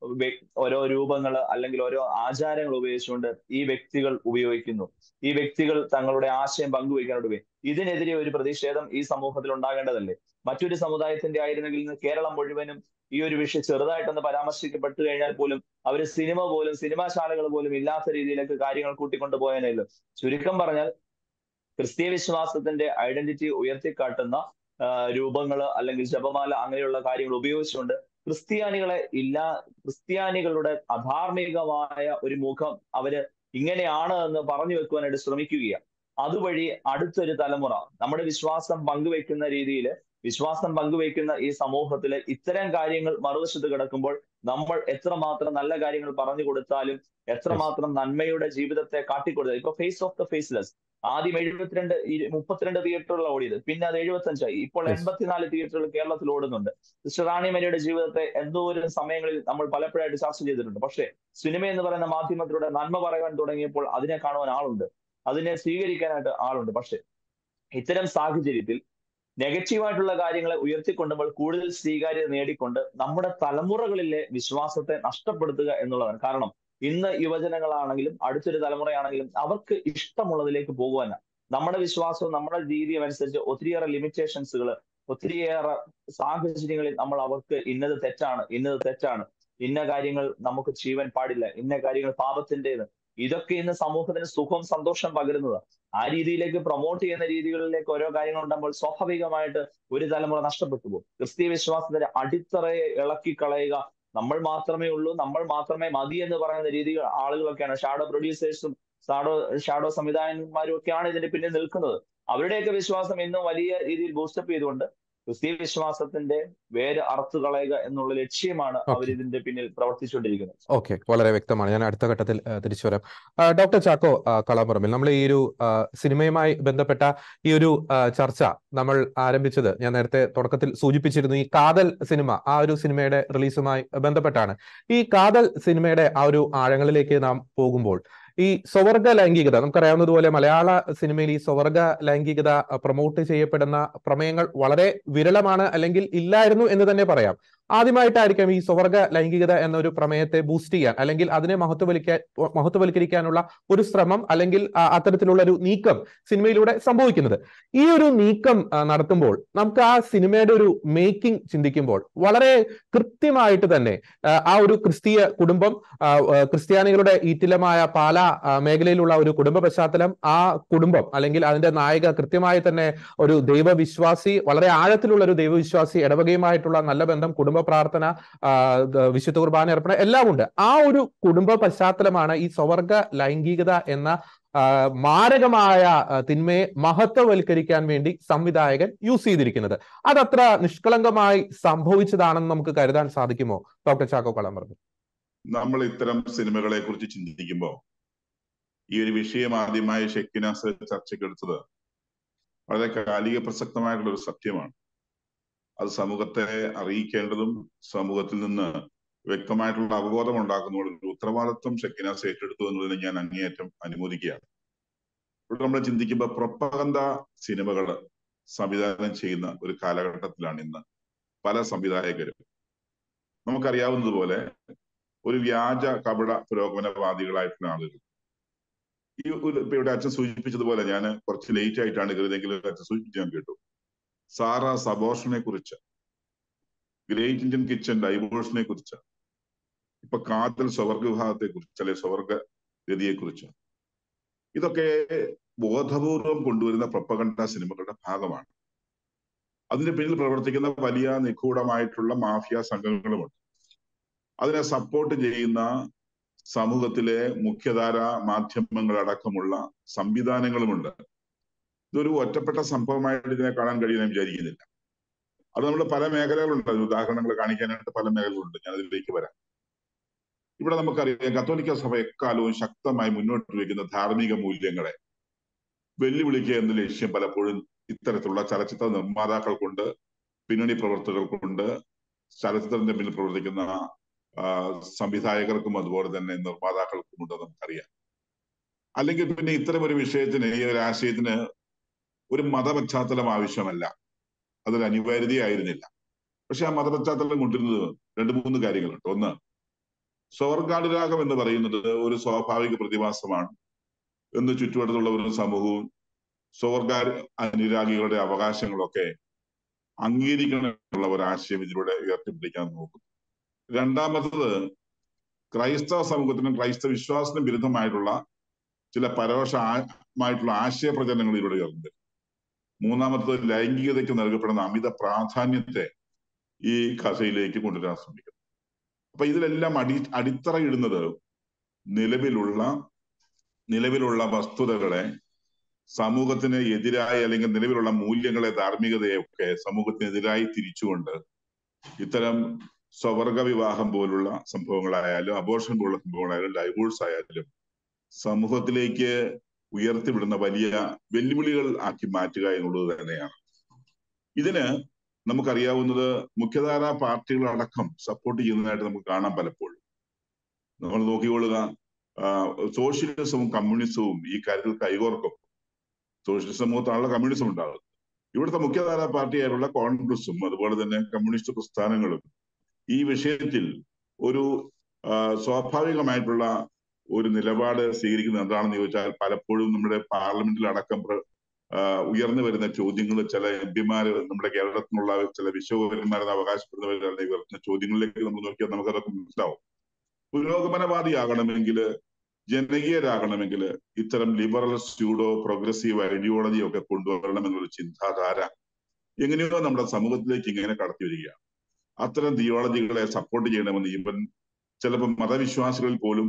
ഓരോ രൂപങ്ങൾ അല്ലെങ്കിൽ ഓരോ ആചാരങ്ങൾ ഉപയോഗിച്ചുകൊണ്ട് ഈ വ്യക്തികൾ ഉപയോഗിക്കുന്നു. ഈ വ്യക്തികൾ തങ്ങളുടെ ആശയം പങ്കുവയ്ക്കാനോട് പോയി. ഇതിനെതിരെ ഒരു പ്രതിഷേധം ഈ സമൂഹത്തിൽ ഉണ്ടാകേണ്ടതല്ലേ? മറ്റൊരു സമുദായത്തിന്റെ ആയിരുന്നെങ്കിൽ ഇന്ന് കേരളം മുഴുവനും ഈ ഒരു വിഷയം ചെറുതായിട്ടൊന്ന് പരാമർശിക്കപ്പെട്ടു കഴിഞ്ഞാൽ പോലും അവര് സിനിമ പോലും, സിനിമാശാലകൾ പോലും ഇല്ലാത്ത രീതിയിലേക്ക് കാര്യങ്ങൾ കൂട്ടിക്കൊണ്ടു പോയനല്ലോ. ചുരുക്കം പറഞ്ഞാൽ ക്രിസ്തീയ വിശ്വാസത്തിന്റെ ഐഡന്റിറ്റി ഉയർത്തിക്കാട്ടുന്ന രൂപങ്ങൾ അല്ലെങ്കിൽ ജപമാല അങ്ങനെയുള്ള കാര്യങ്ങൾ ഉപയോഗിച്ചുകൊണ്ട് ക്രിസ്ത്യാനികളെ ഇല്ല ക്രിസ്ത്യാനികളുടെ അധാർമികമായ ഒരു മുഖം അവര് ഇങ്ങനെയാണ് എന്ന് പറഞ്ഞു വെക്കുവാനായിട്ട് ശ്രമിക്കുകയാണ്. അതുവഴി അടുത്തൊരു തലമുറ നമ്മുടെ വിശ്വാസം പങ്കുവെക്കുന്ന രീതിയിൽ വിശ്വാസം പങ്കുവെക്കുന്ന ഈ സമൂഹത്തില് ഇത്തരം കാര്യങ്ങൾ മറുവശത്ത് കിടക്കുമ്പോൾ നമ്മൾ എത്രമാത്രം നല്ല കാര്യങ്ങൾ പറഞ്ഞു കൊടുത്താലും, എത്രമാത്രം നന്മയുടെ ജീവിതത്തെ കാട്ടിക്കൊടുത്താൽ, ഇപ്പൊ ഫേസ് ഓഫ് ദ ഫേസ്ലെസ് ആദ്യം എഴുപത്തിരണ്ട് മുപ്പത്തിരണ്ട് തിയേറ്ററുകൾ ഓടിയത്, പിന്നെ അത് എഴുപത്തഞ്ചായി, ഇപ്പോൾ എൺപത്തിനാല് തിയേറ്ററുകൾ കേരളത്തിൽ ഓടുന്നുണ്ട്. സിസ്റ്റർ റാണി മേരിയുടെ ജീവിതത്തെ എന്തോ ഒരു സമയങ്ങളിൽ നമ്മൾ പലപ്പോഴായിട്ട് ചർച്ച ചെയ്തിട്ടുണ്ട്. പക്ഷേ സിനിമ എന്ന് പറയുന്ന മാധ്യമത്തിലൂടെ നന്മ പറയാൻ തുടങ്ങിയപ്പോൾ അതിനെ കാണുവാൻ ആളുണ്ട്, അതിനെ സ്വീകരിക്കാനായിട്ട് ആളുണ്ട്. പക്ഷെ ഇത്തരം സാഹചര്യത്തിൽ നെഗറ്റീവായിട്ടുള്ള കാര്യങ്ങളെ ഉയർത്തിക്കൊണ്ടുമ്പോൾ കൂടുതൽ സ്വീകാര്യത നേടിക്കൊണ്ട് നമ്മുടെ തലമുറകളിലെ വിശ്വാസത്തെ നഷ്ടപ്പെടുത്തുക എന്നുള്ളതാണ്. കാരണം ഇന്ന് യുവജനങ്ങളാണെങ്കിലും അടുത്തൊരു തലമുറയാണെങ്കിലും അവർക്ക് ഇഷ്ടമുള്ളതിലേക്ക് പോകുവാനാണ്. നമ്മുടെ വിശ്വാസവും നമ്മുടെ രീതിയും അനുസരിച്ച് ഒത്തിരിയേറെ ലിമിറ്റേഷൻസുകൾ, ഒത്തിരിയേറെ സാഹചര്യങ്ങളിൽ നമ്മൾ അവർക്ക് ഇന്നത് തെറ്റാണ്, ഇന്നത് തെറ്റാണ്, ഇന്ന കാര്യങ്ങൾ നമുക്ക് ചെയ്യുവാൻ പാടില്ല, ഇന്ന കാര്യങ്ങൾ പാപത്തിൻ്റെത്, ഇതൊക്കെ ഇന്ന് സമൂഹത്തിന് സുഖം സന്തോഷം പകരുന്നതാണ്. ആ രീതിയിലേക്ക് പ്രൊമോട്ട് ചെയ്യുന്ന രീതികളിലേക്ക് ഓരോ കാര്യങ്ങൾ ഉണ്ടാകുമ്പോൾ സ്വാഭാവികമായിട്ട് ഒരു തലമുറ നഷ്ടപ്പെട്ടു പോകും. ക്രിസ്തീയ വിശ്വാസത്തിന്റെ അടിത്തറയെ ഇളക്കി കളയുക, നമ്മൾ മാത്രമേ ഉള്ളൂ, നമ്മൾ മാത്രമേ മതി എന്ന് പറയുന്ന രീതികൾ ആളുകളൊക്കെയാണ്, ഷാഡോ പ്രൊഡ്യൂസേഴ്സും ഷാഡോ ഷാഡോ സംവിധായകന്മാരും ഒക്കെയാണ് ഇതിന്റെ പിന്നിൽ നിൽക്കുന്നത്. അവരുടെയൊക്കെ വിശ്വാസം ഇന്നും വലിയ രീതിയിൽ ബൂസ്റ്റപ്പ് ചെയ്തുകൊണ്ട് ക്രിസ്തീയ വിശ്വാസത്തിന്റെ വേര് അറുത്തു കളയുക എന്നുള്ള ലക്ഷ്യമാണ് അവർ ഇതിന്റെ പിന്നിൽ പ്രവർത്തിച്ചുകൊണ്ടിരിക്കുന്നത്. ഓക്കെ, വളരെ വ്യക്തമാണ്. ഞാൻ അടുത്ത ഘട്ടത്തിൽ തിരിച്ചു വരാം. ഡോക്ടർ ചാക്കോ കളാപ്പറമ്പിൽ, നമ്മൾ ഈ ഒരു സിനിമയുമായി ബന്ധപ്പെട്ട ഈ ഒരു ചർച്ച നമ്മൾ ആരംഭിച്ചത് ഞാൻ നേരത്തെ തുടക്കത്തിൽ സൂചിപ്പിച്ചിരുന്നു. ഈ കാതൽ സിനിമ, ആ ഒരു സിനിമയുടെ റിലീസുമായി ബന്ധപ്പെട്ടാണ്. ഈ കാതൽ സിനിമയുടെ ആ ഒരു ആഴങ്ങളിലേക്ക് നാം പോകുമ്പോൾ ഈ സ്വവർഗ ലൈംഗികത, നമുക്കറിയാവുന്നതുപോലെ മലയാള സിനിമയിൽ ഈ സ്വവർഗ ലൈംഗികത പ്രൊമോട്ട് ചെയ്യപ്പെടുന്ന പ്രമേയങ്ങൾ വളരെ വിരളമാണ്, അല്ലെങ്കിൽ ഇല്ലായിരുന്നു എന്ന് തന്നെ പറയാം. ആദ്യമായിട്ടായിരിക്കാം ഈ സ്വവർഗ ലൈംഗികത എന്നൊരു പ്രമേയത്തെ ബൂസ്റ്റ് ചെയ്യാൻ അല്ലെങ്കിൽ അതിനെ മഹത്വവൽക്ക മഹത്വവൽക്കരിക്കാനുള്ള ഒരു ശ്രമം അല്ലെങ്കിൽ അത്തരത്തിലുള്ള ഒരു നീക്കം സിനിമയിലൂടെ സംഭവിക്കുന്നത്. ഈ ഒരു നീക്കം നടത്തുമ്പോൾ നമുക്ക് ആ സിനിമയുടെ ഒരു മേക്കിംഗ് ചിന്തിക്കുമ്പോൾ വളരെ കൃത്യമായിട്ട് തന്നെ ആ ഒരു ക്രിസ്തീയ കുടുംബം, ക്രിസ്ത്യാനികളുടെ ഈറ്റിലമായ പാല മേഖലയിലുള്ള ഒരു കുടുംബ പശ്ചാത്തലം, ആ കുടുംബം അല്ലെങ്കിൽ അതിന്റെ നായിക കൃത്യമായി തന്നെ ഒരു ദൈവവിശ്വാസി, വളരെ ആഴത്തിലുള്ള ഒരു ദൈവവിശ്വാസി, ഇടവകയുമായിട്ടുള്ള നല്ല ബന്ധം, കുടുംബ പ്രാർത്ഥന, വിശുദ്ധ കുർബാന അർപ്പണ എല്ലാം ഉണ്ട്. ആ ഒരു കുടുംബ പശ്ചാത്തലമാണ് ഈ സ്വവർഗ ലൈംഗികത എന്ന മാരകമായ തിന്മയെ മഹത്വവൽക്കരിക്കാൻ വേണ്ടി സംവിധായകൻ യൂസ് ചെയ്തിരിക്കുന്നത്. അതത്ര നിഷ്കളങ്കമായി സംഭവിച്ചതാണെന്ന് നമുക്ക് കരുതാൻ സാധിക്കുമോ ഡോക്ടർ ചാക്കോ കളാപ്പറമ്പിൽ? നമ്മൾ ഇത്തരം സിനിമകളെ കുറിച്ച് ചിന്തിക്കുമ്പോൾ ഈ ഒരു വിഷയം ആദ്യമായി ഷെക്കിനാസ് ചർച്ചയ്ക്കെടുത്തത് വളരെ കാലിക പ്രസക്തമായിട്ടുള്ള ഒരു സത്യമാണ്. അത് സമൂഹത്തെ അറിയിക്കേണ്ടതും സമൂഹത്തിൽ നിന്ന് വ്യക്തമായിട്ടുള്ള അവബോധം ഉണ്ടാക്കുന്നതോട് ഒരു ഉത്തരവാദിത്വം ഷെക്കിനാസ് ഏറ്റെടുത്തു എന്നുള്ളതിനെ ഞാൻ അങ്ങേയറ്റം അനുമോദിക്കുകയാണ്. ഇവിടെ നമ്മൾ ചിന്തിക്കുമ്പോൾ പ്രൊപ്പഗൻഡ സിനിമകൾ സംവിധാനം ചെയ്യുന്ന ഒരു കാലഘട്ടത്തിലാണ് ഇന്ന് പല സംവിധായകരും. നമുക്കറിയാവുന്നതുപോലെ ഒരു വ്യാജ കപട പുരോഗമനവാദികളായിട്ടുള്ള ആളുകൾ, ഈ ഒരു ഇപ്പൊ ഇവിടെ അച്ഛൻ സൂചിപ്പിച്ചതുപോലെ, ഞാൻ കുറച്ച് ലേറ്റ് ആയിട്ടാണ് കരുതെങ്കിലും അച്ഛൻ സൂചിപ്പിച്ച് ഞാൻ കേട്ടു, സാറ സബോർഷനെ കുറിച്ച്, ഗ്രേറ്റ് ഇന്ത്യൻ കിച്ചൺ ഡൈവോഴ്സിനെ കുറിച്ച്, ഇപ്പൊ കാതൽ സ്വവർഗ വിഭാഗത്തെ കുറിച്ച് അല്ലെ സ്വവർഗ ഗതിയെ കുറിച്ച്, ഇതൊക്കെ ബോധപൂർവം കൊണ്ടുവരുന്ന പ്രൊപ്പഗൻഡ സിനിമകളുടെ ഭാഗമാണ്. അതിന് പിന്നിൽ പ്രവർത്തിക്കുന്ന വലിയ നിഗൂഢമായിട്ടുള്ള മാഫിയ സംഘങ്ങളുമുണ്ട്. അതിനെ സപ്പോർട്ട് ചെയ്യുന്ന സമൂഹത്തിലെ മുഖ്യധാര മാധ്യമങ്ങളടക്കമുള്ള സംവിധാനങ്ങളുമുണ്ട്. ഇതൊരു ഒറ്റപ്പെട്ട സംഭവമായിട്ട് ഇതിനെ കാണാൻ കഴിയുമെന്ന് ഞാൻ വിചാരിക്കുന്നില്ല. അത് നമ്മൾ പല മേഖലകളുണ്ട്, അതിന് ഉദാഹരണങ്ങൾ കാണിക്കാനായിട്ട് പല മേഖലകളുണ്ട്. ഞാൻ അതിലേക്ക് വരാം. ഇവിടെ നമുക്കറിയാം, കത്തോലിക്ക സഭ എക്കാലവും ശക്തമായി മുന്നോട്ട് വയ്ക്കുന്ന ധാർമ്മിക മൂല്യങ്ങളെ വെല്ലുവിളിക്കുക എന്ന ലക്ഷ്യം പലപ്പോഴും ഇത്തരത്തിലുള്ള ചലച്ചിത്ര നിർമ്മാതാക്കൾ കൊണ്ട്, പിന്നണി പ്രവർത്തകർ കൊണ്ട്, ചലച്ചിത്രത്തിന്റെ പിന്നിൽ പ്രവർത്തിക്കുന്ന സംവിധായകർക്കും അതുപോലെ തന്നെ നിർമ്മാതാക്കൾക്കും ഉണ്ടെന്ന് നമുക്കറിയാം. അല്ലെങ്കിൽ പിന്നെ ഇത്തരം ഒരു വിഷയത്തിന്, ഈ ഒരു ആശയത്തിന് ഒരു മതപശ്ചാത്തലം ആവശ്യമല്ല, അതൊരു അനിവാര്യതയായിരുന്നില്ല. പക്ഷെ ആ മതപശ്ചാത്തലം കൊണ്ടിരുന്നത് രണ്ട് മൂന്ന് കാര്യങ്ങളുണ്ട്. ഒന്ന്, സ്വർഗാനുരാഗം എന്ന് പറയുന്നത് ഒരു സ്വാഭാവിക പ്രതിഭാസമാണ് എന്ന് ചുറ്റുവട്ടത്തുള്ള ഒരു സമൂഹവും സ്വർഗ അനുരാഗികളുടെ അവകാശങ്ങളൊക്കെ അംഗീകരിക്കണമെന്നുള്ള ഒരു ആശയം ഇതിലൂടെ ഉയർത്തിപ്പിടിക്കാൻ നോക്കുന്നു. രണ്ടാമത്തത്, ക്രൈസ്തവ സമൂഹത്തിനും ക്രൈസ്തവ വിശ്വാസത്തിനും വിരുദ്ധമായിട്ടുള്ള ചില പരോക്ഷമായിട്ടുള്ള ആശയ പ്രചരണങ്ങൾ ഇതിലൂടെ ഉയർന്നു. മൂന്നാമത്തത്, ലൈംഗികതയ്ക്ക് നൽകപ്പെടുന്ന അമിത പ്രാധാന്യത്തെ ഈ കഥയിലേക്ക് കൊണ്ടുവരാൻ ശ്രമിക്കുന്നു. അപ്പൊ ഇതിലെല്ലാം അടി അടിത്തറയിടുന്നത് നിലവിലുള്ള നിലവിലുള്ള വസ്തുതകളെ, സമൂഹത്തിന് എതിരായ അല്ലെങ്കിൽ നിലവിലുള്ള മൂല്യങ്ങളെ, ധാർമ്മികതയൊക്കെ സമൂഹത്തിനെതിരായി തിരിച്ചുകൊണ്ട് ഇത്തരം സ്വവർഗ വിവാഹം പോലുള്ള സംഭവങ്ങളായാലും അബോർഷൻ പോലുള്ള സംഭവങ്ങളായാലും ഡൈവോഴ്സ് ആയാലും സമൂഹത്തിലേക്ക് ഉയർത്തിവിടുന്ന വലിയ വെല്ലുവിളികൾ ആക്കി മാറ്റുക എന്നുള്ളത് തന്നെയാണ്. ഇതിന് നമുക്കറിയാവുന്നത് മുഖ്യധാരാ പാർട്ടികളടക്കം സപ്പോർട്ട് ചെയ്യുന്നതായിട്ട് നമുക്ക് കാണാൻ പലപ്പോഴും. നമ്മൾ നോക്കിക്കൊള്ളുക, സോഷ്യലിസവും കമ്മ്യൂണിസവും ഈ കാര്യത്തിൽ കൈകോർക്കും. സോഷ്യലിസ്റ്റ് സമൂഹത്താണുള്ള കമ്മ്യൂണിസം ഉണ്ടാകുന്നത്. ഇവിടുത്തെ മുഖ്യധാരാ പാർട്ടിയായിട്ടുള്ള കോൺഗ്രസും അതുപോലെ തന്നെ കമ്മ്യൂണിസ്റ്റ് പ്രസ്ഥാനങ്ങളും ഈ വിഷയത്തിൽ ഒരു സ്വാഭാവികമായിട്ടുള്ള ഒരു നിലപാട് സ്വീകരിക്കുന്നത് എന്താണെന്ന് ചോദിച്ചാൽ, പലപ്പോഴും നമ്മുടെ പാർലമെന്റിൽ അടക്കം ഉയർന്നു വരുന്ന ചോദ്യങ്ങൾ, ചില എം പിമാര് നമ്മുടെ കേരളത്തിലുള്ള ചില വിശ്വപൗരന്മാരെന്ന് അവകാശപ്പെടുന്നവരുടെ ഉയർത്തുന്ന ചോദ്യങ്ങളിലേക്ക് നമ്മൾ നോക്കിയാൽ നമുക്കതൊക്കെ മനസ്സിലാവും. പുരോഗമനവാദിയാകണമെങ്കിൽ, ജനകീയരാകണമെങ്കിൽ ഇത്തരം ലിബറൽ സ്യൂഡോ പ്രോഗ്രസീവ് ഐഡിയോളജി ഒക്കെ കൊണ്ടുവരണമെന്നൊരു ചിന്താധാര എങ്ങനെയോ നമ്മുടെ സമൂഹത്തിലേക്ക് ഇങ്ങനെ കടത്തി വരികയാണ്. അത്തരം തിയോളജികളെ സപ്പോർട്ട് ചെയ്യണമെന്ന് ഈവൻ ചിലപ്പോൾ മതവിശ്വാസികളിൽ പോലും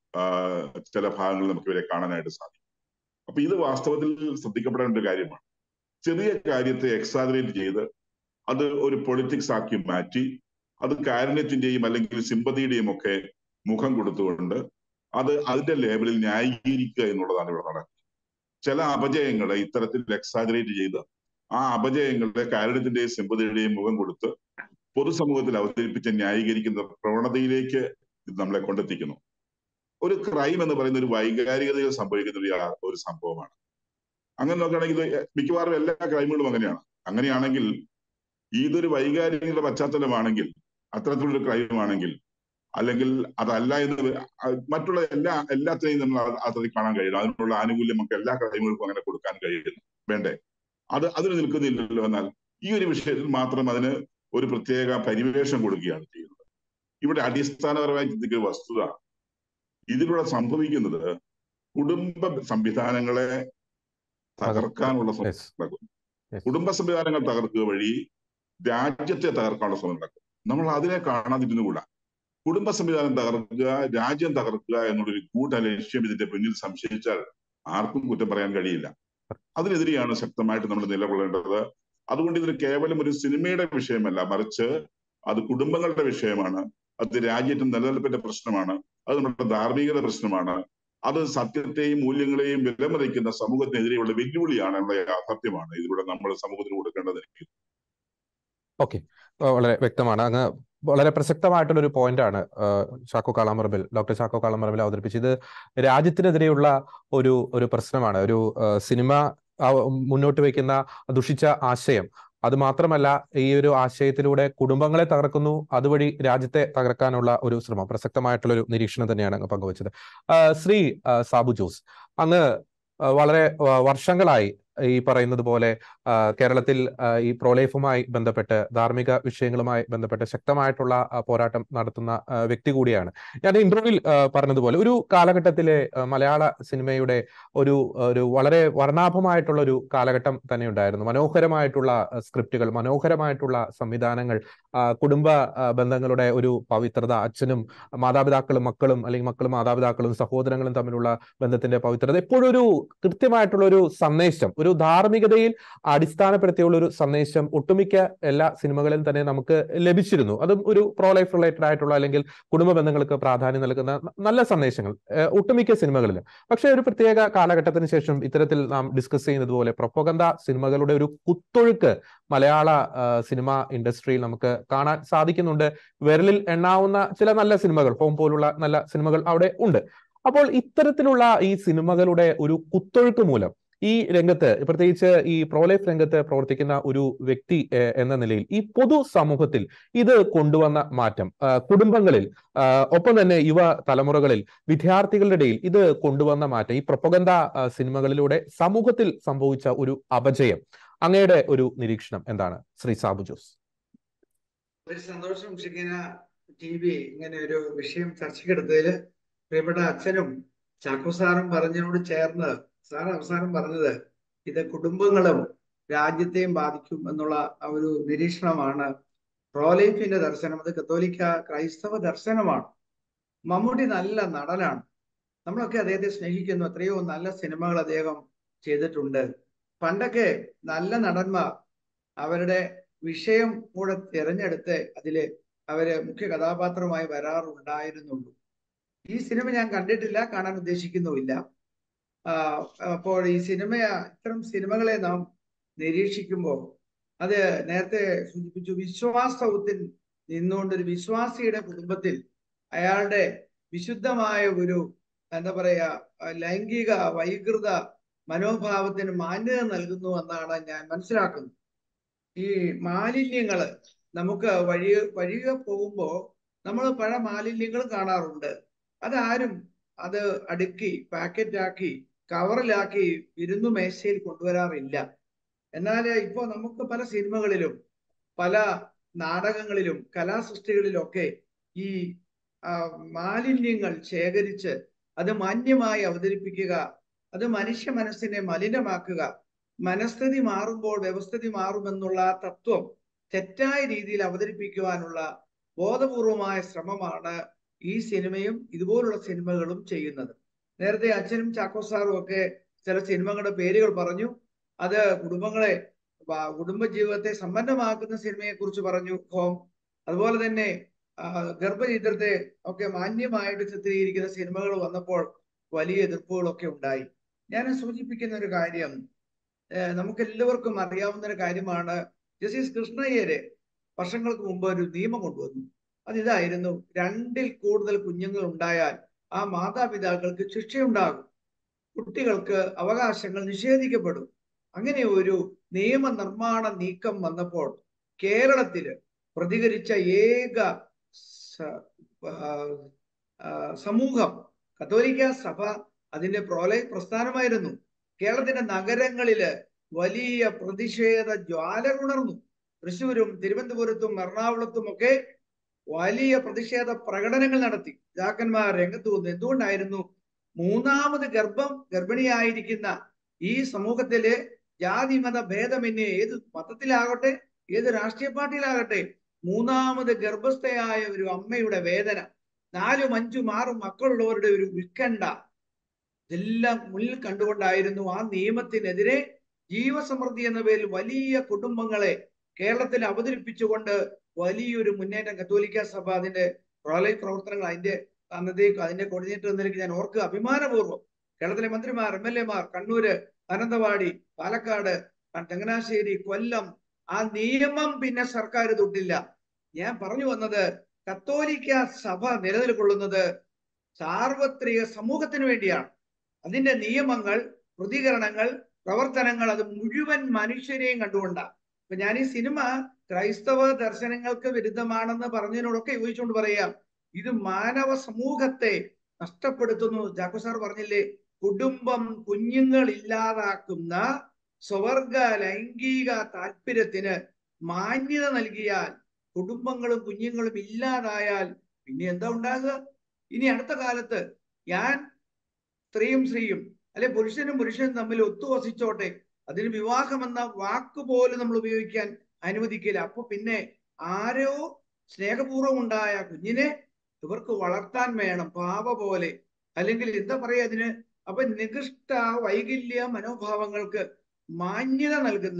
ചില ഭാഗങ്ങളിൽ നമുക്ക് ഇവരെ കാണാനായിട്ട് സാധിക്കും. അപ്പൊ ഇത് വാസ്തവത്തിൽ ശ്രദ്ധിക്കപ്പെടേണ്ട ഒരു കാര്യമാണ്. ചെറിയ കാര്യത്തെ എക്സാജറേറ്റ് ചെയ്ത് അത് ഒരു പൊളിറ്റിക്സ് ആക്കി മാറ്റി അത് കാരുണ്യത്തിന്റെയും അല്ലെങ്കിൽ സിമ്പതിയുടെയും ഒക്കെ മുഖം കൊടുത്തുകൊണ്ട് അത് അതിന്റെ ലേബലിൽ ന്യായീകരിക്കുക എന്നുള്ളതാണ് ഇവിടെ നടക്കുന്നത്. ചില അപജയങ്ങളെ ഇത്തരത്തിൽ എക്സാജറേറ്റ് ചെയ്ത് ആ അപജയങ്ങളുടെ കാരുണ്യത്തിന്റെയും സിമ്പതിയുടെയും മുഖം കൊടുത്ത് പൊതുസമൂഹത്തിൽ അവതരിപ്പിച്ച് ന്യായീകരിക്കുന്ന പ്രവണതയിലേക്ക് ഇത് നമ്മളെ കൊണ്ടെത്തിക്കുന്നു. ഒരു ക്രൈം എന്ന് പറയുന്ന ഒരു വൈകാരികതയിൽ സംഭവിക്കുന്ന ഒരു സംഭവമാണ്. അങ്ങനെ നോക്കുകയാണെങ്കിൽ മിക്കവാറും എല്ലാ ക്രൈമുകളും അങ്ങനെയാണ്. അങ്ങനെയാണെങ്കിൽ ഇതൊരു വൈകാരികത പശ്ചാത്തലമാണെങ്കിൽ, അത്തരത്തിലുള്ള ക്രൈം ആണെങ്കിൽ, അല്ലെങ്കിൽ അതല്ല എന്ന് മറ്റുള്ള എല്ലാ എല്ലാത്തിനെയും നമ്മൾ അതിൽ കാണാൻ കഴിയില്ല. അതിനുള്ള ആനുകൂല്യം നമുക്ക് എല്ലാ ക്രൈമുകൾക്കും അങ്ങനെ കൊടുക്കാൻ കഴിയുന്നു വേണ്ടേ? അത് അതിന് നിൽക്കുന്നില്ലല്ലോ. എന്നാൽ ഈ ഒരു വിഷയത്തിൽ മാത്രം അതിന് ഒരു പ്രത്യേക പരിവേഷം കൊടുക്കുകയാണ് ചെയ്യുന്നത്. ഇവിടെ അടിസ്ഥാനപരമായി ചിന്തിക്കുന്ന വസ്തുത, ഇതിലൂടെ സംഭവിക്കുന്നത് കുടുംബ സംവിധാനങ്ങളെ തകർക്കാനുള്ള ശ്രമം നടക്കും. കുടുംബ സംവിധാനങ്ങൾ തകർക്കുക വഴി രാജ്യത്തെ തകർക്കാനുള്ള ശ്രമം നടക്കും. നമ്മൾ അതിനെ കാണാതിരുന്നുകൂടാ. കുടുംബ സംവിധാനം തകർക്കുക, രാജ്യം തകർക്കുക എന്നുള്ളൊരു കൂട്ട ലക്ഷ്യം ഇതിന്റെ പിന്നിൽ സംശയിച്ചാൽ ആർക്കും കുറ്റം പറയാൻ കഴിയില്ല. അതിനെതിരെയാണ് ശക്തമായിട്ട് നമ്മൾ നിലകൊള്ളേണ്ടത്. അതുകൊണ്ട് ഇതൊരു കേവലം ഒരു സിനിമയുടെ വിഷയമല്ല, മറിച്ച് അത് കുടുംബങ്ങളുടെ വിഷയമാണ്, അത് രാജ്യത്തിന്റെ നിലനിൽപ്പിന്റെ പ്രശ്നമാണ്, അത് നമ്മുടെ ധാർമ്മികത പ്രശ്നമാണ്, അത് സത്യത്തെയും മൂല്യങ്ങളെയും വിലമതിക്കുന്ന സമൂഹത്തിനെതിരെയുള്ള വെല്ലുവിളിയാണ് എന്നുള്ള യാഥാർത്ഥ്യമാണ് ഇതിലൂടെ നമ്മൾ സമൂഹത്തിന് കൊടുക്കേണ്ടത്. ഓക്കെ, വളരെ വ്യക്തമാണ്. അങ്ങ് വളരെ പ്രസക്തമായിട്ടുള്ള ഒരു പോയിന്റാണ് ചാക്കോ കാളാമ്പറമ്പിൽ, ഡോക്ടർ ചാക്കോ കാളാമ്പറമ്പിൽ അവതരിപ്പിച്ചത്. രാജ്യത്തിനെതിരെയുള്ള ഒരു ഒരു പ്രശ്നമാണ് ഒരു സിനിമ മുന്നോട്ട് വയ്ക്കുന്ന ദുഷിച്ച ആശയം. അത് മാത്രമല്ല, ഈ ഒരു ആശയത്തിലൂടെ കുടുംബങ്ങളെ തകർക്കുന്നു, അതുവഴി രാജ്യത്തെ തകർക്കാനുള്ള ഒരു ശ്രമം. പ്രസക്തമായിട്ടുള്ള ഒരു നിരീക്ഷണം തന്നെയാണ് അങ്ങ് പങ്കുവച്ചത്. ശ്രീ സാബു ജോസ്, അങ്ങ് വളരെ വർഷങ്ങളായി ഈ പറയുന്നത് പോലെ കേരളത്തിൽ ഈ പ്രോലൈഫുമായി ബന്ധപ്പെട്ട് ധാർമ്മിക വിഷയങ്ങളുമായി ബന്ധപ്പെട്ട് ശക്തമായിട്ടുള്ള പോരാട്ടം നടത്തുന്ന വ്യക്തി കൂടിയാണ്. ഞാൻ ഇന്റർവ്യൂവിൽ പറഞ്ഞതുപോലെ ഒരു കാലഘട്ടത്തിലെ മലയാള സിനിമയുടെ ഒരു ഒരു വളരെ വർണ്ണാഭമായിട്ടുള്ള ഒരു കാലഘട്ടം തന്നെ ഉണ്ടായിരുന്നു. മനോഹരമായിട്ടുള്ള സ്ക്രിപ്റ്റുകൾ, മനോഹരമായിട്ടുള്ള സംവിധാനങ്ങൾ, കുടുംബ ബന്ധങ്ങളുടെ ഒരു പവിത്രത, അച്ഛനും മാതാപിതാക്കളും മക്കളും അല്ലെങ്കിൽ മക്കളും മാതാപിതാക്കളും സഹോദരങ്ങളും തമ്മിലുള്ള ബന്ധത്തിന്റെ പവിത്രത, എപ്പോഴും ഒരു കൃത്യമായിട്ടുള്ള ഒരു സന്ദേശം, ഒരു ധാർമ്മികതയിൽ അടിസ്ഥാനപ്പെടുത്തിയുള്ള ഒരു സന്ദേശം ഒട്ടുമിക്ക എല്ലാ സിനിമകളിലും തന്നെ നമുക്ക് ലഭിച്ചിരുന്നു. അതും ഒരു പ്രോ ലൈഫ് റിലേറ്റഡ് ആയിട്ടുള്ള അല്ലെങ്കിൽ കുടുംബ ബന്ധങ്ങൾക്ക് പ്രാധാന്യം നൽകുന്ന നല്ല സന്ദേശങ്ങൾ ഒട്ടുമിക്ക സിനിമകളിലും. പക്ഷേ ഒരു പ്രത്യേക കാലഘട്ടത്തിന് ശേഷം ഇത്തരത്തിൽ നാം ഡിസ്കസ് ചെയ്യുന്നത് പോലെ പ്രൊപ്പഗൻഡ സിനിമകളുടെ ഒരു കുത്തൊഴുക്ക് മലയാള സിനിമ ഇൻഡസ്ട്രിയിൽ നമുക്ക് കാണാൻ സാധിക്കുന്നുണ്ട്. വിരലിൽ എണ്ണാവുന്ന ചില നല്ല സിനിമകൾ, ഹോം പോലുള്ള നല്ല സിനിമകൾ അവിടെ ഉണ്ട്. അപ്പോൾ ഇത്തരത്തിലുള്ള ഈ സിനിമകളുടെ ഒരു കുത്തൊഴുക്ക് മൂലം ഈ രംഗത്ത്, പ്രത്യേകിച്ച് ഈ പ്രോലൈഫ് രംഗത്ത് പ്രവർത്തിക്കുന്ന ഒരു വ്യക്തി എന്ന നിലയിൽ ഈ പൊതു സമൂഹത്തിൽ ഇത് കൊണ്ടുവന്ന മാറ്റം, കുടുംബങ്ങളിൽ ഒപ്പം തന്നെ യുവ തലമുറകളിൽ വിദ്യാർത്ഥികളുടെ ഇടയിൽ ഇത് കൊണ്ടുവന്ന മാറ്റം, ഈ പ്രൊപ്പഗൻഡ സിനിമകളിലൂടെ സമൂഹത്തിൽ സംഭവിച്ച ഒരു അപജയം, അങ്ങയുടെ ഒരു നിരീക്ഷണം എന്താണ് ശ്രീ സാബു ജോസ്? ഒരു സന്തോഷം ഷിക്കിന ടി വി ഇങ്ങനെ ഒരു വിഷയം ചർച്ചയ്ക്കെടുത്തതിൽ. പ്രിയപ്പെട്ട അച്ഛനും ചാക്കോ സാറും പറഞ്ഞതിനോട് ചേർന്ന് സാർ അവസാനം പറഞ്ഞത് ഇത് കുടുംബങ്ങളും രാജ്യത്തെയും ബാധിക്കും എന്നുള്ള ആ ഒരു നിരീക്ഷണമാണ് പ്രോലൈഫിന്റെ ദർശനം. അത് കത്തോലിക്ക ക്രൈസ്തവ ദർശനമാണ്. മമ്മൂട്ടി നല്ല നടനാണ്, നമ്മളൊക്കെ അദ്ദേഹത്തെ സ്നേഹിക്കുന്നു. എത്രയോ നല്ല സിനിമകൾ അദ്ദേഹം ചെയ്തിട്ടുണ്ട്. പണ്ടൊക്കെ നല്ല നടന്മാർ അവരുടെ വിഷയം കൂടെ തിരഞ്ഞെടുത്ത് അതില് അവര് മുഖ്യ കഥാപാത്രമായി വരാറുണ്ടായിരുന്നുള്ളൂ. ഈ സിനിമ ഞാൻ കണ്ടിട്ടില്ല, കാണാൻ ഉദ്ദേശിക്കുന്നുമില്ല. അപ്പോൾ ഈ സിനിമ, ഇത്തരം സിനിമകളെ നാം നിരീക്ഷിക്കുമ്പോൾ അത് നേരത്തെ സൂചിപ്പിച്ചു, വിശ്വാസത്തിൽ നിന്നുകൊണ്ട് ഒരു വിശ്വാസിയുടെ കുടുംബത്തിൽ അയാളുടെ വിശുദ്ധമായ ഒരു എന്താ പറയാ ലൈംഗിക വൈകൃത മനോഭാവത്തിന് മാന്യത നൽകുന്നു എന്നാണ് ഞാൻ മനസ്സിലാക്കുന്നത്. ഈ മാലിന്യങ്ങള് നമുക്ക് വഴി വഴിയെ പോകുമ്പോ നമ്മൾ പല മാലിന്യങ്ങളും കാണാറുണ്ട്. അതാരും അത് അടുക്കി പാക്കറ്റാക്കി കവറിലാക്കി വിരുന്നു മേശയിൽ കൊണ്ടുവരാറില്ല. എന്നാൽ ഇപ്പോ നമുക്ക് പല സിനിമകളിലും പല നാടകങ്ങളിലും കലാസൃഷ്ടികളിലും ഒക്കെ ഈ മാലിന്യങ്ങൾ ശേഖരിച്ച് അത് മാന്യമായി അവതരിപ്പിക്കുക, അത് മനുഷ്യ മനസ്സിനെ മലിനമാക്കുക, മനസ്ഥിതി മാറുമ്പോൾ വ്യവസ്ഥിതി മാറുമെന്നുള്ള തത്വം തെറ്റായ രീതിയിൽ അവതരിപ്പിക്കുവാനുള്ള ബോധപൂർവമായ ശ്രമമാണ് ഈ സിനിമയും ഇതുപോലുള്ള സിനിമകളും ചെയ്യുന്നത്. നേരത്തെ അച്ഛനും ചാക്കോ സാറും ഒക്കെ ചില സിനിമകളുടെ പേരുകൾ പറഞ്ഞു. അത് കുടുംബങ്ങളെ, കുടുംബജീവിതത്തെ സമ്പന്നമാക്കുന്ന സിനിമയെ കുറിച്ച് പറഞ്ഞു, ഹോം. അതുപോലെ തന്നെ ഗർഭചിത്രത്തെ ഒക്കെ മാന്യമായിട്ട് ചിത്രീകരിക്കുന്ന സിനിമകൾ വന്നപ്പോൾ വലിയ എതിർപ്പുകളൊക്കെ ഉണ്ടായി. ഞാൻ സൂചിപ്പിക്കുന്ന ഒരു കാര്യം, നമുക്ക് എല്ലാവർക്കും അറിയാവുന്ന ഒരു കാര്യമാണ്. ജസ്റ്റിസ് കൃഷ്ണയ്യര് വർഷങ്ങൾക്ക് മുമ്പ് ഒരു നിയമം കൊണ്ടുവന്നു. അതിതായിരുന്നു, രണ്ടിൽ കൂടുതൽ കുഞ്ഞുങ്ങൾ ഉണ്ടായാൽ ആ മാതാപിതാക്കൾക്ക് ശിക്ഷയുണ്ടാകും, കുട്ടികൾക്ക് അവകാശങ്ങൾ നിഷേധിക്കപ്പെടും. അങ്ങനെ ഒരു നിയമനിർമ്മാണ നീക്കം വന്നപ്പോൾ കേരളത്തില് പ്രതികരിച്ച ഏക സമൂഹം കത്തോലിക്ക സഭ, അതിന്റെ പ്രോലൈഫ് പ്രസ്ഥാനമായിരുന്നു. കേരളത്തിന്റെ നഗരങ്ങളില് വലിയ പ്രതിഷേധ ജ്വാലകളുണർന്നു. തൃശ്ശൂരും തിരുവനന്തപുരത്തും എറണാകുളത്തും ഒക്കെ വലിയ പ്രതിഷേധ പ്രകടനങ്ങൾ നടത്തി. പിതാക്കന്മാർ രംഗത്ത് വന്നു. എന്തുകൊണ്ടായിരുന്നു? മൂന്നാമത് ഗർഭം ഗർഭിണിയായിരിക്കുന്ന ഈ സമൂഹത്തിലെ ജാതി മത ഭേദമന്യേ, ഏത് മതത്തിലാകട്ടെ ഏത് രാഷ്ട്രീയ പാർട്ടിയിലാകട്ടെ, മൂന്നാമത് ഗർഭസ്ഥയായ ഒരു അമ്മയുടെ വേദന, നാലും അഞ്ചും ആറും മക്കളുള്ളവരുടെ ഒരു ഉത്കണ്ഠ, ഇതെല്ലാം മുന്നിൽ കണ്ടുകൊണ്ടായിരുന്നു ആ നിയമത്തിനെതിരെ ജീവസമൃദ്ധി എന്ന പേരിൽ വലിയ കുടുംബങ്ങളെ കേരളത്തിൽ അവതരിപ്പിച്ചുകൊണ്ട് വലിയൊരു മുന്നേറ്റം കത്തോലിക്ക സഭ അതിന്റെ പ്രോലൈഫ് പ്രവർത്തനങ്ങൾ അതിന്റെ അന്നത്തേക്ക് അതിന്റെ കോർഡിനേറ്റർ എന്ന നിലയ്ക്ക് ഞാൻ ഓർക്കുക അഭിമാനപൂർവ്വം. കേരളത്തിലെ മന്ത്രിമാർ, എം എൽ എമാർ, കണ്ണൂര്, മാനന്തവാടി, പാലക്കാട്, ചങ്ങനാശ്ശേരി, കൊല്ലം, ആ നിയമം പിന്നെ സർക്കാർ തൊട്ടില്ല. ഞാൻ പറഞ്ഞു വന്നത്, കത്തോലിക്ക സഭ നിലനിൽക്കൊള്ളുന്നത് സാർവത്രിക സമൂഹത്തിന് വേണ്ടിയാണ്. അതിന്റെ നിയമങ്ങൾ, പ്രതികരണങ്ങൾ, പ്രവർത്തനങ്ങൾ അത് മുഴുവൻ മനുഷ്യരെയും കണ്ടുകൊണ്ടാണ്. ഇപ്പൊ ഞാൻ ഈ സിനിമ ക്രൈസ്തവ ദർശനങ്ങൾക്ക് വിരുദ്ധമാണെന്ന് പറഞ്ഞതിനോടൊക്കെ യോജിച്ചുകൊണ്ട് പറയാം, ഇത് മാനവ സമൂഹത്തെ നഷ്ടപ്പെടുത്തുന്നു. ജാക്കോ സാർ പറഞ്ഞില്ലേ, കുടുംബം കുഞ്ഞുങ്ങൾ ഇല്ലാതാക്കുന്ന സ്വവർഗ ലൈംഗിക താല്പര്യത്തിന് മാന്യത നൽകിയാൽ, കുടുംബങ്ങളും കുഞ്ഞുങ്ങളും ഇല്ലാതായാൽ പിന്നെ എന്താ ഉണ്ടാകുക? ഇനി അടുത്ത കാലത്ത് ഞാൻ സ്ത്രീയും സ്ത്രീയും അല്ലെ പുരുഷനും പുരുഷനും തമ്മിൽ ഒത്തുവസിച്ചോട്ടെ, അതിന് വിവാഹം എന്ന വാക്ക് പോലും നമ്മൾ ഉപയോഗിക്കാൻ അനുവദിക്കില്ല. അപ്പൊ പിന്നെ ആരോ സ്നേഹപൂർവ്വം ഉണ്ടായ കുഞ്ഞിനെ ഇവർക്ക് വളർത്താൻ വേണം പാവ പോലെ, അല്ലെങ്കിൽ എന്താ പറയാ അതിന്? അപ്പൊ നികൃഷ്ട വൈകല്യ മനോഭാവങ്ങൾക്ക് മാന്യത നൽകുന്ന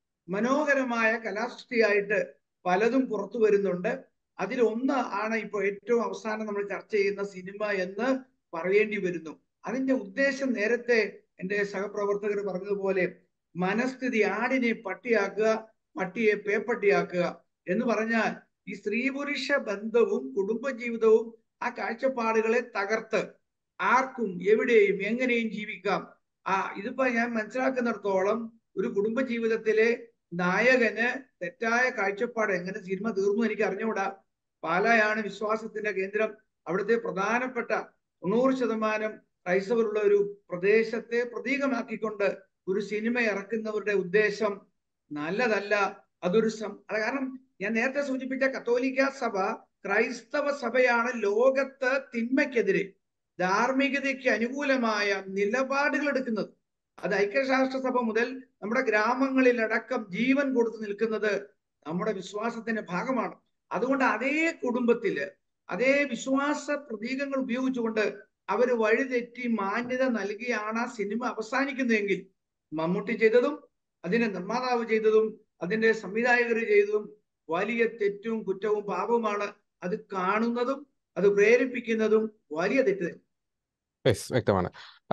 മനോഹരമായ കലാസൃഷ്ടിയായിട്ട് പലതും പുറത്തു വരുന്നുണ്ട്. അതിലൊന്ന് ആണ് ഇപ്പോൾ ഏറ്റവും അവസാനം നമ്മൾ ചർച്ച ചെയ്യുന്ന സിനിമ എന്ന് പറയേണ്ടി വരുന്നു. അതിന്റെ ഉദ്ദേശം നേരത്തെ എൻ്റെ സഹപ്രവർത്തകർ പറഞ്ഞതുപോലെ മനസ്ഥിതി ആടിനെ പട്ടിയാക്കുക, പട്ടിയെ പേപ്പട്ടിയാക്കുക എന്ന് പറഞ്ഞാൽ ഈ സ്ത്രീ പുരുഷ ബന്ധവും കുടുംബജീവിതവും ആ കാഴ്ചപ്പാടുകളെ തകർത്ത് ആർക്കും എവിടെയും എങ്ങനെയും ജീവിക്കാം. ആ ഇതിപ്പോ ഞാൻ മനസ്സിലാക്കുന്നിടത്തോളം ഒരു കുടുംബജീവിതത്തിലെ നായകന് തെറ്റായ കാഴ്ചപ്പാട്, എങ്ങനെ സിനിമ തീർന്നു എനിക്ക് അറിഞ്ഞുകൂടാ. പാലായാണ് വിശ്വാസത്തിന്റെ കേന്ദ്രം. അവിടുത്തെ പ്രധാനപ്പെട്ട തൊണ്ണൂറ് ശതമാനം ക്രൈസ്തവരുള്ള ഒരു പ്രദേശത്തെ പ്രതീകമാക്കിക്കൊണ്ട് ഒരു സിനിമ ഇറക്കുന്നവരുടെ ഉദ്ദേശം നല്ലതല്ല. അതൊരു സം കാരണം ഞാൻ നേരത്തെ സൂചിപ്പിച്ച കത്തോലിക്ക സഭ ക്രൈസ്തവ സഭയാണ് ലോകത്ത് തിന്മയ്ക്കെതിരെ ധാർമ്മികതയ്ക്ക് അനുകൂലമായ നിലപാടുകൾ എടുക്കുന്നത്. അത് ഐക്യരാഷ്ട്രസഭ മുതൽ നമ്മുടെ ഗ്രാമങ്ങളിലടക്കം ജീവൻ കൊടുത്തു നിൽക്കുന്നത് നമ്മുടെ വിശ്വാസത്തിന്റെ ഭാഗമാണ്. അതുകൊണ്ട് അതേ കുടുംബത്തില് അതേ വിശ്വാസ പ്രതീകങ്ങൾ ഉപയോഗിച്ചുകൊണ്ട് അവര് വഴിതെറ്റി മാന്യത നൽകിയാണ് ആ സിനിമ അവസാനിക്കുന്നതെങ്കിൽ മമ്മൂട്ടി ചെയ്തതും അതിന്റെ നിർമ്മാതാവ് ചെയ്തതും അതിന്റെ സംവിധായകർ ചെയ്തതും വലിയ തെറ്റും കുറ്റവും പാപവുമാണ്. അത് കാണുന്നതും അത് പ്രേരിപ്പിക്കുന്നതും വലിയ തെറ്റ്. വ്യക്തമാണ്.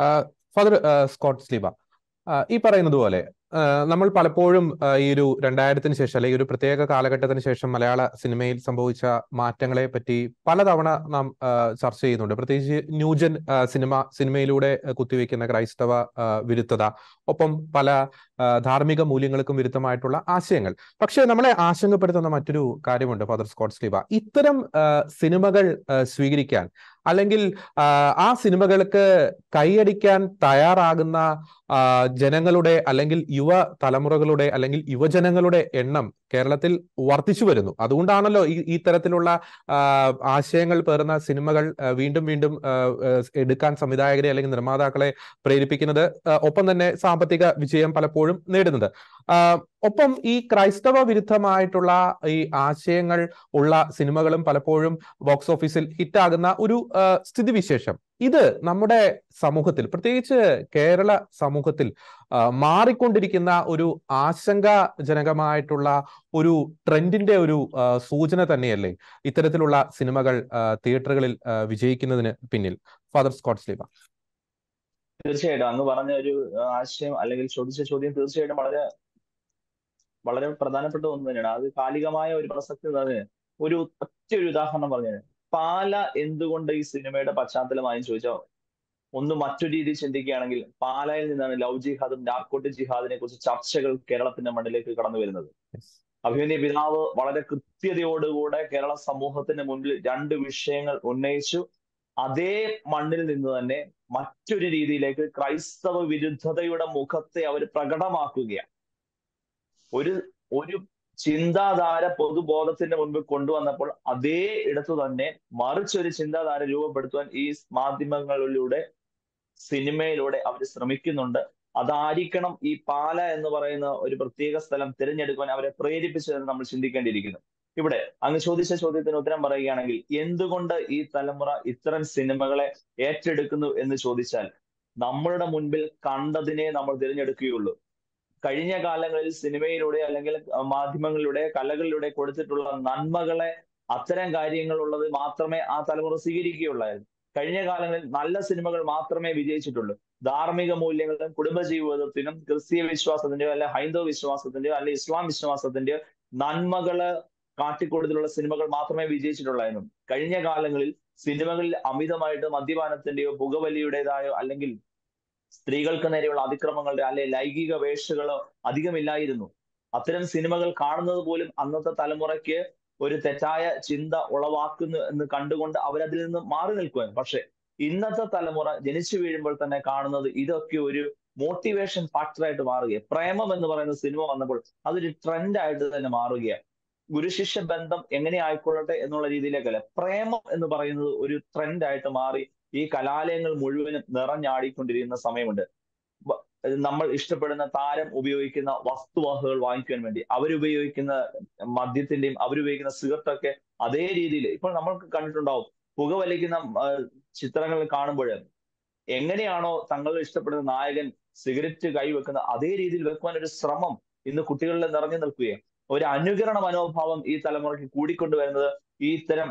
ഫാദർ സ്കോട്ട് സ്ലീബ, ഈ പറയുന്നത് പോലെ നമ്മൾ പലപ്പോഴും ഈ ഒരു രണ്ടായിരത്തിന് ശേഷം അല്ലെങ്കിൽ ഒരു പ്രത്യേക കാലഘട്ടത്തിന് ശേഷം മലയാള സിനിമയിൽ സംഭവിച്ച മാറ്റങ്ങളെ പറ്റി പലതവണ നാം ചർച്ച ചെയ്യുന്നുണ്ട്. പ്രത്യേകിച്ച് ന്യൂജൻ സിനിമ സിനിമയിലൂടെ കുത്തിവെക്കുന്ന ക്രൈസ്തവ വിരുദ്ധത, ഒപ്പം പല ധാർമ്മിക മൂല്യങ്ങൾക്കും വിരുദ്ധമായിട്ടുള്ള ആശയങ്ങൾ. പക്ഷെ നമ്മളെ ആശങ്കപ്പെടുത്തുന്ന മറ്റൊരു കാര്യമുണ്ട് ഫാദർ സ്കോട്ട് സ്ലീബ. ഇത്തരം സിനിമകൾ സ്വീകരിക്കാൻ അല്ലെങ്കിൽ ആ സിനിമകൾക്ക് കൈയടിക്കാൻ തയ്യാറാകുന്ന ജനങ്ങളുടെ അല്ലെങ്കിൽ യുവ തലമുറകളുടെ അല്ലെങ്കിൽ യുവജനങ്ങളുടെ എണ്ണം കേരളത്തിൽ വർദ്ധിച്ചു വരുന്നു. അതുകൊണ്ടാണല്ലോ ഈ ഈ തരത്തിലുള്ള ആശയങ്ങൾ പേർന്ന സിനിമകൾ വീണ്ടും വീണ്ടും എടുക്കാൻ സംവിധായകരെ അല്ലെങ്കിൽ നിർമ്മാതാക്കളെ പ്രേരിപ്പിക്കുന്നത്, ഒപ്പം തന്നെ സാമ്പത്തിക വിജയം പലപ്പോഴും നേടുന്നത്. ഒപ്പം ഈ ക്രൈസ്തവ വിരുദ്ധമായിട്ടുള്ള ഈ ആശയങ്ങൾ ഉള്ള സിനിമകളും പലപ്പോഴും ബോക്സ് ഓഫീസിൽ ഹിറ്റാകുന്ന ഒരു സ്ഥിതിവിശേഷം ഇത് നമ്മുടെ സമൂഹത്തിൽ, പ്രത്യേകിച്ച് കേരള സമൂഹത്തിൽ മാറിക്കൊണ്ടിരിക്കുന്ന ഒരു ആശങ്കാജനകമായിട്ടുള്ള ഒരു ട്രെൻഡിന്റെ ഒരു സൂചന തന്നെയല്ലേ ഇത്തരത്തിലുള്ള സിനിമകൾ തിയേറ്ററുകളിൽ വിജയിക്കുന്നതിന് പിന്നിൽ? ഫാദർ സ്കോട്ട് സ്ലീബ. തീർച്ചയായിട്ടും അങ്ങ് പറഞ്ഞ ഒരു ആശയം അല്ലെങ്കിൽ ചോദിച്ച ചോദ്യം തീർച്ചയായിട്ടും വളരെ വളരെ പ്രധാനപ്പെട്ട ഒന്ന് തന്നെയാണ്. അത് കാലികമായ ഒരു പ്രസക്തി തന്നെ. ഒരു ഒറ്റ ഒരു ഉദാഹരണം പറഞ്ഞു, പാല എന്തുകൊണ്ട് ഈ സിനിമയുടെ പശ്ചാത്തലമായും ചോദിച്ചാൽ, ഒന്ന് മറ്റൊരു രീതിയിൽ ചിന്തിക്കുകയാണെങ്കിൽ പാലായിൽ നിന്നാണ് ലവ് ജിഹാദും നാർക്കോട്ടിക് ജിഹാദിനെ കുറിച്ച് ചർച്ചകൾ കേരളത്തിന്റെ മണ്ണിലേക്ക് കടന്നു വരുന്നത്. അഭിമന്യ പിതാവ് വളരെ കൃത്യതയോടുകൂടെ കേരള സമൂഹത്തിന്റെ മുൻപിൽ രണ്ട് വിഷയങ്ങൾ ഉന്നയിച്ചു. അതേ മണ്ണിൽ നിന്ന് തന്നെ മറ്റൊരു രീതിയിലേക്ക് ക്രൈസ്തവ വിരുദ്ധതയുടെ മുഖത്തെ അവർ പ്രകടമാക്കുകയാണ്. ഒരു ഒരു ചിന്താധാര പൊതുബോധത്തിന്റെ മുൻപിൽ കൊണ്ടുവന്നപ്പോൾ അതേ ഇടത്തു തന്നെ മറിച്ചൊരു ചിന്താധാര രൂപപ്പെടുത്തുവാൻ ഈ മാധ്യമങ്ങളിലൂടെ സിനിമയിലൂടെ അവർ ശ്രമിക്കുന്നുണ്ട്. അതായിരിക്കണം ഈ പാല എന്ന് പറയുന്ന ഒരു പ്രത്യേക സ്ഥലം തിരഞ്ഞെടുക്കുവാൻ അവരെ പ്രേരിപ്പിച്ചതെന്ന് നമ്മൾ ചിന്തിക്കേണ്ടിയിരിക്കുന്നു. ഇവിടെ അങ്ങ് ചോദിച്ച ചോദ്യത്തിന് ഉത്തരം പറയുകയാണെങ്കിൽ എന്തുകൊണ്ട് ഈ തലമുറ ഇത്തരം സിനിമകളെ ഏറ്റെടുക്കുന്നു എന്ന് ചോദിച്ചാൽ, നമ്മളുടെ മുൻപിൽ കണ്ടതിനെ നമ്മൾ തിരഞ്ഞെടുക്കുകയുള്ളൂ. കഴിഞ്ഞ കാലങ്ങളിൽ സിനിമയിലൂടെ അല്ലെങ്കിൽ മാധ്യമങ്ങളിലൂടെ കലകളിലൂടെ കൊടുത്തിട്ടുള്ള നന്മകളെ, അത്തരം കാര്യങ്ങളുള്ളത് മാത്രമേ ആ തലമുറ സ്വീകരിക്കുകയുള്ളായിരുന്നു. കഴിഞ്ഞ കാലങ്ങളിൽ നല്ല സിനിമകൾ മാത്രമേ വിജയിച്ചിട്ടുള്ളൂ. ധാർമ്മിക മൂല്യങ്ങളും കുടുംബജീവിതത്തിനും ക്രിസ്തീയ വിശ്വാസത്തിന്റെയോ അല്ലെ ഹൈന്ദവ വിശ്വാസത്തിന്റെയോ അല്ലെ ഇസ്ലാം വിശ്വാസത്തിന്റെയോ നന്മകള് കാട്ടിക്കൊടുത്തിട്ടുള്ള സിനിമകൾ മാത്രമേ വിജയിച്ചിട്ടുള്ളായിരുന്നു. കഴിഞ്ഞ കാലങ്ങളിൽ സിനിമകളിൽ അമിതമായിട്ട് മദ്യപാനത്തിന്റെയോ പുകവലിയുടേതായോ അല്ലെങ്കിൽ സ്ത്രീകൾക്ക് നേരെയുള്ള അതിക്രമങ്ങളുടെ അല്ലെ ലൈംഗിക വേഴ്ചകളോ അധികമില്ലായിരുന്നു. അത്തരം സിനിമകൾ കാണുന്നത് പോലും അന്നത്തെ തലമുറയ്ക്ക് ഒരു തെറ്റായ ചിന്ത ഉളവാക്കുന്നു എന്ന് കണ്ടുകൊണ്ട് അവരതിൽ നിന്ന് മാറി നിൽക്കുവാൻ. പക്ഷെ ഇന്നത്തെ തലമുറ ജനിച്ചു വീഴുമ്പോൾ തന്നെ കാണുന്നത് ഇതൊക്കെ ഒരു മോട്ടിവേഷൻ ഫാക്ടറായിട്ട് മാറുകയാണ്. പ്രേമം എന്ന് പറയുന്ന സിനിമ വന്നപ്പോൾ അതൊരു ട്രെൻഡായിട്ട് തന്നെ മാറുകയാണ്. ഗുരുശിഷ്യ ബന്ധം എങ്ങനെ ആയിക്കൊള്ളട്ടെ എന്നുള്ള രീതിയിലേക്കല്ല, പ്രേമം എന്ന് പറയുന്നത് ഒരു ട്രെൻഡായിട്ട് മാറി ഈ കലാലയങ്ങൾ മുഴുവനും നിറഞ്ഞാടിക്കൊണ്ടിരിക്കുന്ന സമയമുണ്ട്. നമ്മൾ ഇഷ്ടപ്പെടുന്ന താരം ഉപയോഗിക്കുന്ന വസ്തുവകകൾ വാങ്ങിക്കാൻ വേണ്ടി അവരുപയോഗിക്കുന്ന മദ്യത്തിന്റെയും അവരുപയോഗിക്കുന്ന സിഗരറ്റൊക്കെ അതേ രീതിയിൽ ഇപ്പോൾ നമ്മൾക്ക് കണ്ടിട്ടുണ്ടാവും. പുകവലിക്കുന്ന ചിത്രങ്ങൾ കാണുമ്പോൾ എങ്ങനെയാണോ തങ്ങൾ ഇഷ്ടപ്പെടുന്ന നായകൻ സിഗരറ്റ് കൈവെക്കുന്ന അതേ രീതിയിൽ വെക്കുവാൻ ഒരു ശ്രമം ഇന്ന് കുട്ടികളിൽ നിറഞ്ഞു നിൽക്കുകയും ഒരു അനുകരണ മനോഭാവം ഈ തലമുറയ്ക്ക് കൂടിക്കൊണ്ടുവരുന്നത് ഈ ഇത്തരം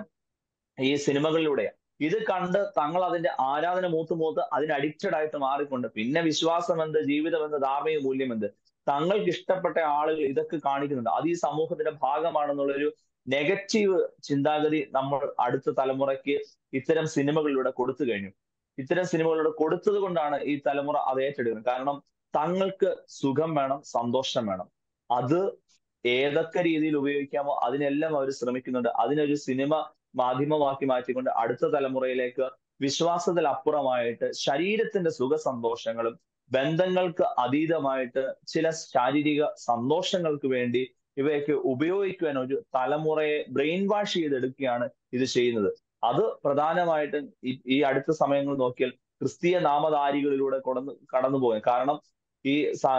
ഈ സിനിമകളിലൂടെയാണ്. ഇത് കണ്ട് തങ്ങൾ അതിന്റെ ആരാധന മൂത്ത് മൂത്ത് അതിന് അഡിക്റ്റഡ് ആയിട്ട് മാറിക്കൊണ്ട് പിന്നെ വിശ്വാസം എന്ത്, ജീവിതം എന്ത്, ധാർമ്മിക മൂല്യം എന്ത്, തങ്ങൾക്ക് ഇഷ്ടപ്പെട്ട ആളുകൾ ഇതൊക്കെ കാണിക്കുന്നുണ്ട്, അത് ഈ സമൂഹത്തിന്റെ ഭാഗമാണെന്നുള്ളൊരു നെഗറ്റീവ് ചിന്താഗതി നമ്മൾ അടുത്ത തലമുറയ്ക്ക് ഇത്തരം സിനിമകളിലൂടെ കൊടുത്തു കഴിഞ്ഞു. ഇത്തരം സിനിമകളിലൂടെ കൊടുത്തത് കൊണ്ടാണ് ഈ തലമുറ അത് ഏറ്റെടുക്കുന്നത്. കാരണം തങ്ങൾക്ക് സുഖം വേണം, സന്തോഷം വേണം, അത് ഏതൊക്കെ രീതിയിൽ ഉപയോഗിക്കാമോ അതിനെല്ലാം അവർ ശ്രമിക്കുന്നുണ്ട്. അതിനൊരു സിനിമ മാധ്യമമാക്കി മാറ്റിക്കൊണ്ട് അടുത്ത തലമുറയിലേക്ക് വിശ്വാസത്തിലപ്പുറമായിട്ട് ശരീരത്തിന്റെ സുഖ സന്തോഷങ്ങളും ബന്ധങ്ങൾക്ക് അതീതമായിട്ട് ചില ശാരീരിക സന്തോഷങ്ങൾക്ക് വേണ്ടി ഇവയൊക്കെ ഉപയോഗിക്കുവാൻ ഒരു തലമുറയെ ബ്രെയിൻ വാഷ് ചെയ്തെടുക്കുകയാണ് ഇത് ചെയ്യുന്നത്. അത് പ്രധാനമായിട്ടും ഈ അടുത്ത സമയങ്ങൾ നോക്കിയാൽ ക്രിസ്തീയ നാമധാരികളിലൂടെ കടന്നു കടന്നു പോകാൻ കാരണം ഈ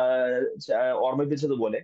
ഓർമ്മിപ്പിച്ചതുപോലെ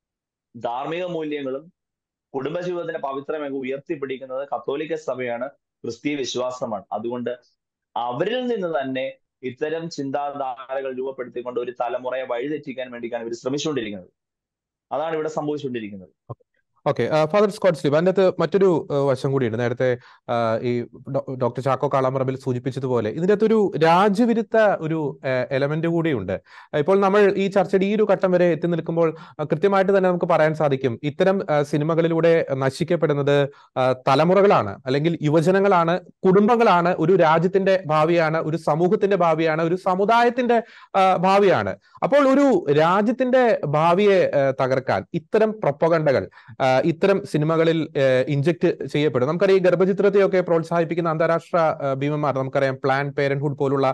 ധാർമ്മിക മൂല്യങ്ങളും കുടുംബജീവിതത്തിന്റെ പവിത്രമൊക്കെ ഉയർത്തിപ്പിടിക്കുന്നത് കത്തോലിക്ക സഭയാണ്, ക്രിസ്തീയ വിശ്വാസമാണ്. അതുകൊണ്ട് അവരിൽ നിന്ന് തന്നെ ഇത്തരം ചിന്താധാരകൾ രൂപപ്പെടുത്തിക്കൊണ്ട് ഒരു തലമുറയെ വഴിതെറ്റിക്കാൻ വേണ്ടിയാണ് ഇവർ ശ്രമിച്ചുകൊണ്ടിരിക്കുന്നത്. അതാണ് ഇവിടെ സംഭവിച്ചുകൊണ്ടിരിക്കുന്നത്. ഓക്കെ, ഫാദർ സ്കോട്ട് സ്ലീബ, അതിൻ്റെ അകത്ത് മറ്റൊരു വശം കൂടിയുണ്ട്. നേരത്തെ ഈ ഡോക്ടർ ചാക്കോ കാളാമ്പറമ്പിൽ സൂചിപ്പിച്ചതുപോലെ ഇതിൻ്റെ അകത്തൊരു രാജ്യവിരുദ്ധ ഒരു എലമെന്റ് കൂടിയുണ്ട്. ഇപ്പോൾ നമ്മൾ ഈ ചർച്ചയുടെ ഈ ഒരു ഘട്ടം വരെ എത്തി നിൽക്കുമ്പോൾ കൃത്യമായിട്ട് തന്നെ നമുക്ക് പറയാൻ സാധിക്കും, ഇത്തരം സിനിമകളിലൂടെ നശിക്കപ്പെടുന്നത് തലമുറകളാണ്, അല്ലെങ്കിൽ യുവജനങ്ങളാണ്, കുടുംബങ്ങളാണ്, ഒരു രാജ്യത്തിന്റെ ഭാവിയാണ്, ഒരു സമൂഹത്തിന്റെ ഭാവിയാണ്, ഒരു സമുദായത്തിന്റെ ഭാവിയാണ്. അപ്പോൾ ഒരു രാജ്യത്തിന്റെ ഭാവിയെ തകർക്കാൻ ഇത്തരം പ്രൊപ്പഗണ്ടകൾ ഇത്തരം സിനിമകളിൽ ഇൻജക്ട് ചെയ്യപ്പെടും. നമുക്കറിയാം, ഈ ഗർഭചിത്രത്തെയൊക്കെ പ്രോത്സാഹിപ്പിക്കുന്ന അന്താരാഷ്ട്ര ഭീമന്മാർ, നമുക്കറിയാം പ്ലാൻ പേരന്റ്ഹുഡ് പോലുള്ള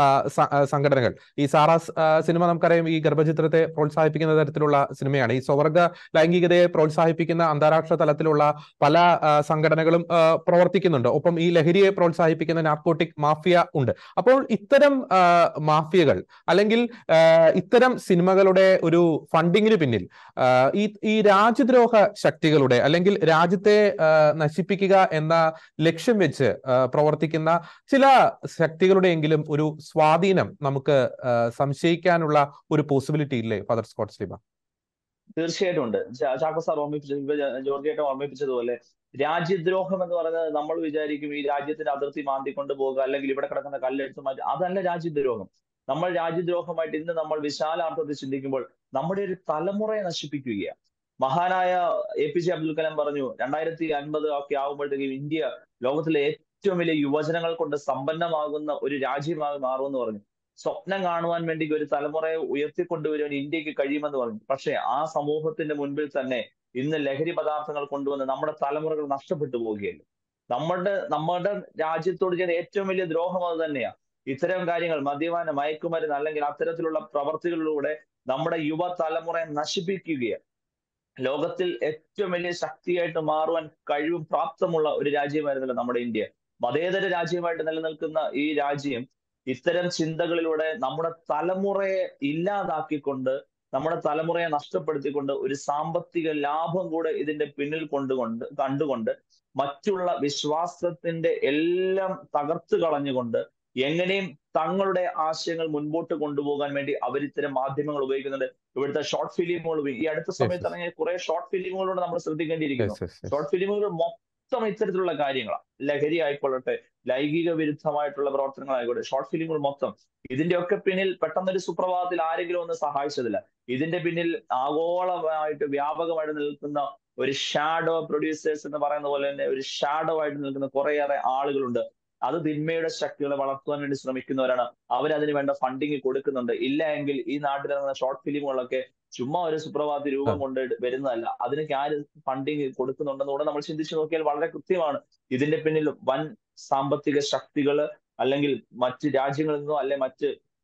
സംഘടനകൾ. ഈ സാറാസ് സിനിമ നമുക്കറിയാം ഈ ഗർഭചിത്രത്തെ പ്രോത്സാഹിപ്പിക്കുന്ന തരത്തിലുള്ള സിനിമയാണ്. ഈ സ്വവർഗ ലൈംഗികതയെ പ്രോത്സാഹിപ്പിക്കുന്ന അന്താരാഷ്ട്ര തലത്തിലുള്ള പല സംഘടനകളും പ്രവർത്തിക്കുന്നുണ്ട്. ഒപ്പം ഈ ലഹരിയെ പ്രോത്സാഹിപ്പിക്കുന്ന നാർക്കോട്ടിക് മാഫിയ ഉണ്ട്. അപ്പോൾ ഇത്തരം മാഫിയകൾ അല്ലെങ്കിൽ ഇത്തരം സിനിമകളുടെ ഒരു ഫണ്ടിങ്ങിന് പിന്നിൽ ഈ ഈ രാജ്യദ്രോഹ ശക്തികളുടെ അല്ലെങ്കിൽ രാജ്യത്തെ നശിപ്പിക്കുക എന്ന ലക്ഷ്യം വെച്ച് പ്രവർത്തിക്കുന്ന ചില ശക്തികളുടെയെങ്കിലും ഒരു സ്വാധീനം നമുക്ക് സംശയിക്കാനുള്ള ഒരു പോസിബിലിറ്റി ഇല്ലേ ഫാദർ സ്കോട്ട് സ്ലീബ? തീർച്ചയായിട്ടും ഉണ്ട്. ചാക്കോ സാർ ഓർമ്മിപ്പിച്ചത്, ജോർജിയേട്ടൻ ഓർമ്മിപ്പിച്ചതുപോലെ രാജ്യദ്രോഹം എന്ന് പറയുന്നത് നമ്മൾ വിചാരിക്കും ഈ രാജ്യത്തിന്റെ അതിർത്തി മാന്തിക്കൊണ്ട് പോകുക അല്ലെങ്കിൽ ഇവിടെ കിടക്കുന്ന കല്ലെടുത്ത് മാറ്റി, അതല്ല രാജ്യദ്രോഹം. നമ്മൾ രാജ്യദ്രോഹമായിട്ട് ഇന്ന് നമ്മൾ വിശാലാർത്ഥത്തിൽ ചിന്തിക്കുമ്പോൾ നമ്മുടെ ഒരു തലമുറയെ നശിപ്പിക്കുകയാണ്. മഹാനായ A P J Abdul Kalam പറഞ്ഞു, രണ്ടായിരത്തി അൻപത് ഒക്കെ ആകുമ്പോഴത്തേക്കും ഇന്ത്യ ലോകത്തിലെ ഏറ്റവും വലിയ യുവജനങ്ങൾ കൊണ്ട് സമ്പന്നമാകുന്ന ഒരു രാജ്യമായി മാറുമെന്ന് പറഞ്ഞു. സ്വപ്നം കാണുവാൻ വേണ്ടി ഒരു തലമുറയെ ഉയർത്തിക്കൊണ്ടുവരുവാൻ ഇന്ത്യക്ക് കഴിയുമെന്ന് പറഞ്ഞു. പക്ഷെ ആ സമൂഹത്തിന്റെ മുൻപിൽ തന്നെ ഇന്ന് ലഹരി പദാർത്ഥങ്ങൾ കൊണ്ടുവന്ന് നമ്മുടെ തലമുറകൾ നഷ്ടപ്പെട്ടു പോവുകയല്ലേ. നമ്മുടെ നമ്മുടെ രാജ്യത്തോട് ചെയ്ത ഏറ്റവും വലിയ ദ്രോഹം അത് തന്നെയാണ്. ഇത്തരം കാര്യങ്ങൾ, മദ്യപാന, മയക്കുമരുന്ന് അല്ലെങ്കിൽ അത്തരത്തിലുള്ള പ്രവർത്തികളിലൂടെ നമ്മുടെ യുവ തലമുറയെ നശിപ്പിക്കുകയാണ്. ലോകത്തിൽ ഏറ്റവും വലിയ ശക്തിയായിട്ട് മാറുവാൻ കഴിവും പ്രാപ്തമുള്ള ഒരു രാജ്യമായിരുന്നല്ലോ നമ്മുടെ ഇന്ത്യ. മതേതര രാജ്യമായിട്ട് നിലനിൽക്കുന്ന ഈ രാജ്യം ഇത്തരം ചിന്തകളിലൂടെ നമ്മുടെ തലമുറയെ ഇല്ലാതാക്കിക്കൊണ്ട്, നമ്മുടെ തലമുറയെ നഷ്ടപ്പെടുത്തിക്കൊണ്ട് ഒരു സാമ്പത്തിക ലാഭം കൂടെ ഇതിന്റെ പിന്നിൽ കൊണ്ടുകൊണ്ട് കണ്ടുകൊണ്ട് മറ്റുള്ള വിശ്വാസത്തിന്റെ എല്ലാം തകർത്ത് കളഞ്ഞുകൊണ്ട് എങ്ങനെയും തങ്ങളുടെ ആശയങ്ങൾ മുൻപോട്ട് കൊണ്ടുപോകാൻ വേണ്ടി അവരിത്തരം മാധ്യമങ്ങൾ ഉപയോഗിക്കുന്നുണ്ട്. ഇവിടുത്തെ ഷോർട്ട് ഫിലിമുകൾ, ഈ അടുത്ത സമയത്ത് ഇറങ്ങിയ കുറെ ഷോർട്ട് ഫിലിമുകളോട് നമ്മൾ ശ്രദ്ധിക്കേണ്ടിയിരിക്കുന്നു. ഷോർട്ട് ഫിലിമുകൾ മൊത്തം ഇത്തരത്തിലുള്ള കാര്യങ്ങളാണ്. ലഹരി ആയിക്കൊള്ളട്ടെ, ലൈംഗിക വിരുദ്ധമായിട്ടുള്ള പ്രവർത്തനങ്ങളായിക്കോട്ടെ, ഷോർട്ട് ഫിലിമുകൾ മൊത്തം. ഇതിന്റെയൊക്കെ പിന്നിൽ പെട്ടെന്നൊരു സുപ്രഭാതത്തിൽ ആരെങ്കിലും ഒന്ന് സഹായിച്ചതില്ല. ഇതിന്റെ പിന്നിൽ ആഗോളമായിട്ട് വ്യാപകമായിട്ട് നിൽക്കുന്ന ഒരു ഷാഡോ പ്രൊഡ്യൂസേഴ്സ് എന്ന് പറയുന്ന പോലെ തന്നെ ഒരു ഷാഡോ ആയിട്ട് നിൽക്കുന്ന കുറേയേറെ ആളുകളുണ്ട്. അത് തിന്മയുടെ ശക്തികളെ വളർത്തുവാൻ വേണ്ടി ശ്രമിക്കുന്നവരാണ്. അവരതിന് വേണ്ട ഫണ്ടിങ് കൊടുക്കുന്നുണ്ട്. ഇല്ല എങ്കിൽ ഈ നാട്ടിലിറങ്ങുന്ന ഷോർട്ട് ഫിലിമുകളൊക്കെ ചുമ്മാ ഒരു സുപ്രഭാതി രൂപം കൊണ്ട് വരുന്നതല്ല. അതിനൊക്കെ ആര് ഫണ്ടിങ് കൊടുക്കുന്നുണ്ടെന്ന് കൂടെ നമ്മൾ ചിന്തിച്ചു നോക്കിയാൽ വളരെ കൃത്യമാണ്. ഇതിന്റെ പിന്നിൽ വൻ സാമ്പത്തിക ശക്തികള് അല്ലെങ്കിൽ മറ്റ് രാജ്യങ്ങളിൽ നിന്നോ അല്ലെ മറ്റ്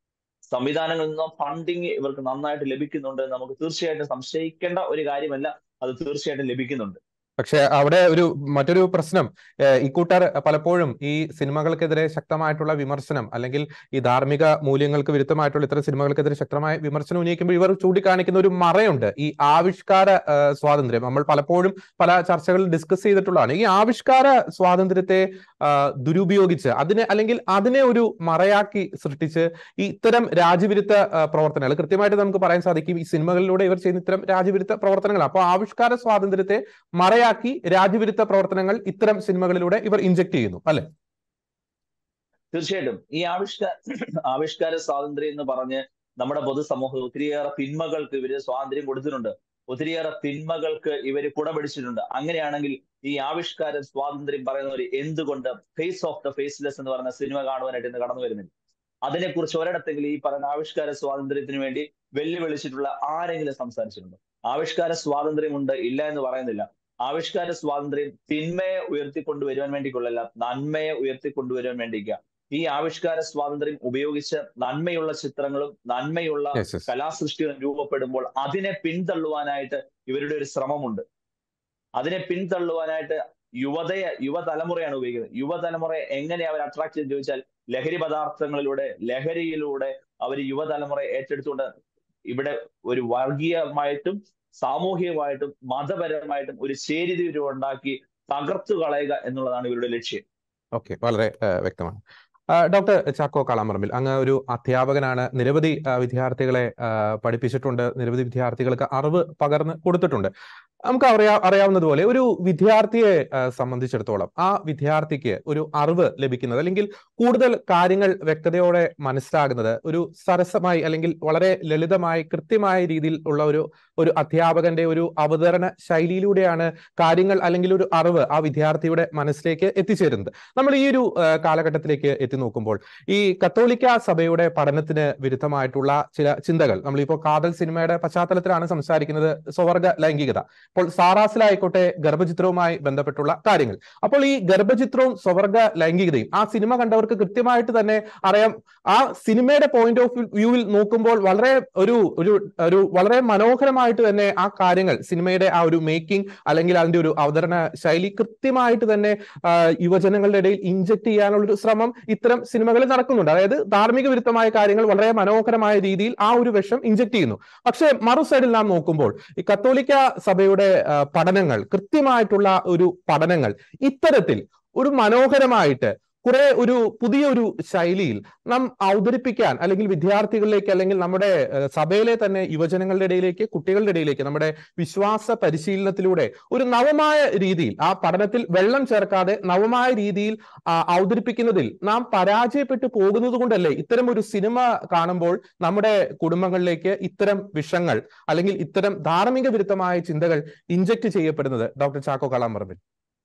സംവിധാനങ്ങളിൽ നിന്നും ഫണ്ടിങ് ഇവർക്ക് നന്നായിട്ട് ലഭിക്കുന്നുണ്ട്. നമുക്ക് തീർച്ചയായിട്ടും സംശയിക്കേണ്ട ഒരു കാര്യമല്ല, അത് തീർച്ചയായിട്ടും ലഭിക്കുന്നുണ്ട്. പക്ഷെ അവിടെ ഒരു മറ്റൊരു പ്രശ്നം, ഇക്കൂട്ടർ പലപ്പോഴും ഈ സിനിമകൾക്കെതിരെ ശക്തമായിട്ടുള്ള വിമർശനം അല്ലെങ്കിൽ ഈ ധാർമ്മിക മൂല്യങ്ങൾക്ക് വിരുദ്ധമായിട്ടുള്ള ഇത്തരം സിനിമകൾക്കെതിരെ ശക്തമായ വിമർശനം ഉന്നയിക്കുമ്പോൾ ഇവർ ചൂണ്ടിക്കാണിക്കുന്ന ഒരു മറയുണ്ട്, ഈ ആവിഷ്കാര സ്വാതന്ത്ര്യം. നമ്മൾ പലപ്പോഴും പല ചർച്ചകളിൽ ഡിസ്കസ് ചെയ്തിട്ടുള്ളതാണ്. ഈ ആവിഷ്കാര സ്വാതന്ത്ര്യത്തെ ദുരുപയോഗിച്ച് അതിനെ അല്ലെങ്കിൽ അതിനെ ഒരു മറയാക്കി സൃഷ്ടിച്ച് ഈ ഇത്തരം രാജ്യവിരുദ്ധ പ്രവർത്തനങ്ങൾ കൃത്യമായിട്ട് നമുക്ക് പറയാൻ സാധിക്കും, ഈ സിനിമകളിലൂടെ ഇവർ ചെയ്യുന്ന ഇത്തരം രാജ്യവിരുദ്ധ പ്രവർത്തനങ്ങൾ. അപ്പോൾ ആവിഷ്കാര സ്വാതന്ത്ര്യത്തെ മറയാക്കി രാജ്യവിരുദ്ധ പ്രവർത്തനങ്ങൾ ഇത്തരം സിനിമകളിലൂടെ ഇവർ ഇൻജെക്ട് ചെയ്യുന്നു, അല്ലെ? തീർച്ചയായിട്ടും ഈ ആവിഷ്കാര ആവിഷ്കാര സ്വാതന്ത്ര്യം എന്ന് പറഞ്ഞ് നമ്മുടെ പൊതുസമൂഹം ഒത്തിരിയേറെ തിന്മകൾക്ക് ഇവര് സ്വാതന്ത്ര്യം കൊടുത്തിട്ടുണ്ട്, ഒത്തിരിയേറെ തിന്മകൾക്ക് ഇവര് കുടപിടിച്ചിട്ടുണ്ട്. അങ്ങനെയാണെങ്കിൽ ഈ ആവിഷ്കാര സ്വാതന്ത്ര്യം പറയുന്നവർ എന്തുകൊണ്ട് ഫേസ് ഓഫ് ദ ഫേസ്ലെസ് എന്ന് പറഞ്ഞ സിനിമ കാണുവാനായിട്ട് ഇന്ന് കടന്നു വരുന്നില്ല? അതിനെക്കുറിച്ച് ഒരിടത്തെങ്കിലും ഈ പറയുന്ന ആവിഷ്കാര സ്വാതന്ത്ര്യത്തിന് വേണ്ടി വെല്ലുവിളിച്ചിട്ടുള്ള ആരെങ്കിലും സംസാരിച്ചിട്ടുണ്ടോ? ആവിഷ്കാര സ്വാതന്ത്ര്യമുണ്ട്, ഇല്ല എന്ന് പറയുന്നില്ല. ആവിഷ്കാര സ്വാതന്ത്ര്യം തിന്മയെ ഉയർത്തിക്കൊണ്ടുവരുവാൻ വേണ്ടിക്കുള്ളല്ല, നന്മയെ ഉയർത്തിക്കൊണ്ടുവരുവാൻ വേണ്ടിക്കുക. ഈ ആവിഷ്കാര സ്വാതന്ത്ര്യം ഉപയോഗിച്ച് നന്മയുള്ള ചിത്രങ്ങളും നന്മയുള്ള കലാസൃഷ്ടികളും രൂപപ്പെടുമ്പോൾ അതിനെ പിന്തള്ളുവാനായിട്ട് ഇവരുടെ ഒരു ശ്രമമുണ്ട്. അതിനെ പിന്തള്ളുവാനായിട്ട് യുവതയെ യുവതലമുറയാണ് ഉപയോഗിക്കുന്നത്. യുവതലമുറയെ എങ്ങനെ അവർ അട്രാക്ട് ചെയ്ത് ചോദിച്ചാൽ ലഹരി പദാർത്ഥങ്ങളിലൂടെ, ലഹരിയിലൂടെ അവർ യുവതലമുറയെ ഏറ്റെടുത്തുകൊണ്ട് ഇവിടെ ഒരു വർഗീയമായിട്ടും സാമൂഹികമായിട്ടും മതപരമായിട്ടും ഒരു ചേരിതിരിവ് ഉണ്ടാക്കി തകർത്തു കളയുക എന്നുള്ളതാണ് ഇവരുടെ ലക്ഷ്യം. ഓക്കെ, വളരെ വ്യക്തമാണ്. ഡോക്ടർ ചാക്കോ കാളാമ്പറമ്പിൽ, അങ്ങ് ഒരു അധ്യാപകനാണ്, നിരവധി വിദ്യാർത്ഥികളെ പഠിപ്പിച്ചിട്ടുണ്ട്, നിരവധി വിദ്യാർത്ഥികൾക്ക് അറിവ് പകർന്ന് കൊടുത്തിട്ടുണ്ട്. നമുക്ക് അറിയാ അറിയാവുന്നതുപോലെ ഒരു വിദ്യാർത്ഥിയെ സംബന്ധിച്ചിടത്തോളം ആ വിദ്യാർത്ഥിക്ക് ഒരു അറിവ് ലഭിക്കുന്നത് അല്ലെങ്കിൽ കൂടുതൽ കാര്യങ്ങൾ വ്യക്തതയോടെ മനസ്സിലാകുന്നത് ഒരു സരസമായി അല്ലെങ്കിൽ വളരെ ലളിതമായി കൃത്യമായ രീതിയിൽ ഉള്ള ഒരു ഒരു അധ്യാപകന്റെ ഒരു അവതരണ ശൈലിയിലൂടെയാണ് കാര്യങ്ങൾ അല്ലെങ്കിൽ ഒരു അറിവ് ആ വിദ്യാർത്ഥിയുടെ മനസ്സിലേക്ക് എത്തിച്ചേരുന്നത്. നമ്മൾ ഈ ഒരു കാലഘട്ടത്തിലേക്ക് എത്തി നോക്കുമ്പോൾ ഈ കത്തോലിക്ക സഭയുടെ പഠനത്തിന് വിരുദ്ധമായിട്ടുള്ള ചില ചിന്തകൾ, നമ്മളിപ്പോൾ കാതൽ സിനിമയുടെ പശ്ചാത്തലത്തിലാണ് സംസാരിക്കുന്നത്, സ്വവർഗ ലൈംഗികത, ഇപ്പോൾ സാറാസിലായിക്കോട്ടെ ഗർഭചിത്രവുമായി ബന്ധപ്പെട്ടുള്ള കാര്യങ്ങൾ. അപ്പോൾ ഈ ഗർഭചിത്രവും സ്വവർഗ ലൈംഗികതയും ആ സിനിമ കണ്ടവർക്ക് കൃത്യമായിട്ട് തന്നെ അറിയാം, ആ സിനിമയുടെ പോയിന്റ് ഓഫ് വ്യൂവിൽ നോക്കുമ്പോൾ വളരെ ഒരു ഒരു വളരെ മനോഹരമായിട്ട് തന്നെ ആ കാര്യങ്ങൾ, സിനിമയുടെ ആ ഒരു മേക്കിംഗ് അല്ലെങ്കിൽ അതിന്റെ ഒരു അവതരണ ശൈലി കൃത്യമായിട്ട് തന്നെ യുവജനങ്ങളുടെ ഇടയിൽ ഇൻജെക്ട് ചെയ്യാനുള്ള ഒരു ശ്രമം ഇത്തരം സിനിമകളിൽ നടക്കുന്നുണ്ട്. അതായത് ധാർമ്മിക വിരുദ്ധമായ കാര്യങ്ങൾ വളരെ മനോഹരമായ രീതിയിൽ ആ ഒരു വിഷം ഇൻജെക്ട് ചെയ്യുന്നു. പക്ഷേ മറു സൈഡിൽ നാം നോക്കുമ്പോൾ ഈ കത്തോലിക്ക സഭയുടെ പഠനങ്ങൾ, കൃത്യമായിട്ടുള്ള ഒരു പഠനങ്ങൾ ഇത്തരത്തിൽ ഒരു മനോഹരമായിട്ട് കുറെ ഒരു പുതിയൊരു ശൈലിയിൽ നാം അവതരിപ്പിക്കാൻ അല്ലെങ്കിൽ വിദ്യാർത്ഥികളിലേക്ക് അല്ലെങ്കിൽ നമ്മുടെ സഭയിലെ തന്നെ യുവജനങ്ങളുടെ ഇടയിലേക്ക്, കുട്ടികളുടെ ഇടയിലേക്ക് നമ്മുടെ വിശ്വാസ പരിശീലനത്തിലൂടെ ഒരു നവമായ രീതിയിൽ ആ പഠനത്തിൽ വെള്ളം ചേർക്കാതെ നവമായ രീതിയിൽ അവതരിപ്പിക്കുന്നതിൽ നാം പരാജയപ്പെട്ടു പോകുന്നത് കൊണ്ടല്ലേ ഇത്തരം ഒരു സിനിമ കാണുമ്പോൾ നമ്മുടെ കുടുംബങ്ങളിലേക്ക് ഇത്തരം വിഷങ്ങൾ അല്ലെങ്കിൽ ഇത്തരം ധാർമ്മിക വിരുദ്ധമായ ചിന്തകൾ ഇൻജെക്ട് ചെയ്യപ്പെടുന്നത്? ഡോക്ടർ ചാക്കോ കാളാമ്പറമ്പിൽ.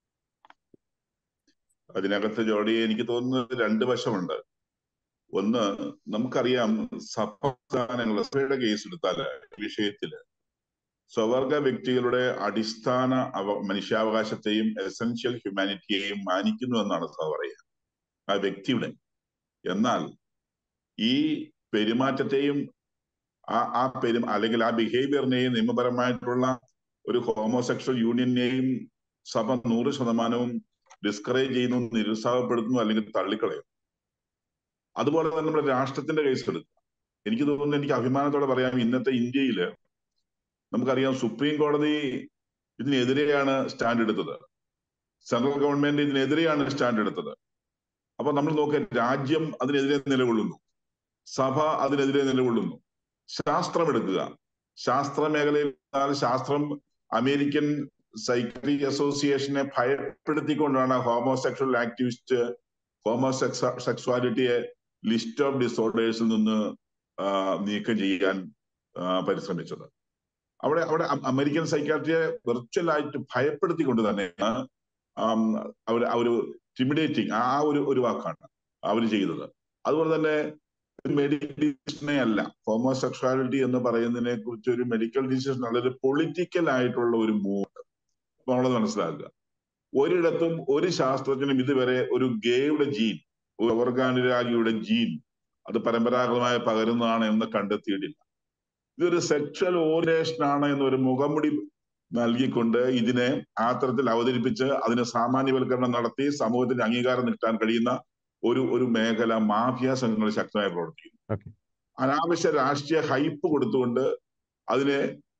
അതിനകത്ത് ജോഡി എനിക്ക് തോന്നുന്നത് രണ്ട് വശമുണ്ട്. ഒന്ന്, നമുക്കറിയാം സഭാസ്ഥാനങ്ങൾ, സഭയുടെ കേസ് എടുത്താൽ വിഷയത്തില് സ്വവർഗ വ്യക്തികളുടെ അടിസ്ഥാന അവ മനുഷ്യാവകാശത്തെയും എസെൻഷ്യൽ ഹ്യൂമാനിറ്റിയെയും മാനിക്കുന്നു എന്നാണ് സഭ പറയുക, ആ വ്യക്തിയുടെ. എന്നാൽ ഈ പെരുമാറ്റത്തെയും ആ ആ പെരു അല്ലെങ്കിൽ ആ ബിഹേവിയറിനെയും നിയമപരമായിട്ടുള്ള ഒരു ഹോമോസെക്ഷൽ യൂണിയനെയും സഭ നൂറ് ശതമാനവും ഡിസ്കറേജ് ചെയ്യുന്നു, നിരുത്സാഹപ്പെടുത്തുന്നു അല്ലെങ്കിൽ തള്ളിക്കളയും. അതുപോലെ തന്നെ നമ്മുടെ രാഷ്ട്രത്തിന്റെ കേസ് എടുക്കുക. എനിക്ക് തോന്നുന്നു, എനിക്ക് അഭിമാനത്തോടെ പറയാം, ഇന്നത്തെ ഇന്ത്യയില് നമുക്കറിയാം സുപ്രീം കോടതി ഇതിനെതിരെയാണ് സ്റ്റാൻഡ് എടുത്തത്, സെൻട്രൽ ഗവൺമെന്റ് ഇതിനെതിരെയാണ് സ്റ്റാൻഡ് എടുത്തത്. അപ്പൊ നമ്മൾ നോക്കുക, രാജ്യം അതിനെതിരെ നിലകൊള്ളുന്നു, സഭ അതിനെതിരെ നിലകൊള്ളുന്നു. ശാസ്ത്രം എടുക്കുക, ശാസ്ത്ര മേഖലയിൽ ശാസ്ത്രം അമേരിക്കൻ സൈക്കട്രി അസോസിയേഷനെ ഭയപ്പെടുത്തിക്കൊണ്ടാണ് ഹോമോസെക്ഷൽ ആക്ടിവിസ്റ്റ് ഹോമോസെക്സ സെക്സ്വാലിറ്റിയെ ലിസ്റ്റ് ഓഫ് ഡിസോർഡേഴ്സിൽ നിന്ന് നീക്കം ചെയ്യാൻ പരിശ്രമിച്ചത്. അവിടെ അവിടെ അമേരിക്കൻ സൈക്കാട്രിയെ വെർച്വൽ ആയിട്ട് ഭയപ്പെടുത്തിക്കൊണ്ട് തന്നെയാണ് അവർ ഒരു ഇന്റിമിഡേറ്റിംഗ് ആ ഒരു ഒരു വാക്കാണ് അവർ ചെയ്തത്. അതുപോലെ തന്നെ മെഡിക്കൽ ഡിസിഷനെ അല്ല, ഹോമോസെക്സ്വാലിറ്റി എന്ന് പറയുന്നതിനെ കുറിച്ച് ഒരു മെഡിക്കൽ ഡിസിഷൻ അല്ല, ഒരു പൊളിറ്റിക്കൽ ആയിട്ടുള്ള ഒരു മൂവ് നമ്മളത് മനസ്സിലാക്കുക. ഒരിടത്തും ഒരു ശാസ്ത്രജ്ഞനും ഇതുവരെ ഒരു ഗേയുടെ ജീൻ, ഒരു ഓർഗാനുരാഗിയുടെ ജീൻ അത് പരമ്പരാഗതമായി പകരുന്നതാണ് എന്ന് കണ്ടെത്തിയിട്ടില്ല. ഇതൊരു സെക്ഷൽ ഓറിയന്റേഷൻ ആണ് എന്നൊരു മുഖംമുടി നൽകിക്കൊണ്ട് ഇതിനെ ആ തരത്തിൽ അവതരിപ്പിച്ച് അതിന് സാമാന്യവൽക്കരണം നടത്തി സമൂഹത്തിന്റെ അംഗീകാരം കിട്ടാൻ കഴിയുന്ന ഒരു ഒരു മേഖല മാഫിയ സംഘങ്ങൾ ശക്തമായി പ്രവർത്തിക്കുന്നു. അനാവശ്യ രാഷ്ട്രീയ ഹൈപ്പ് കൊടുത്തുകൊണ്ട് അതിനെ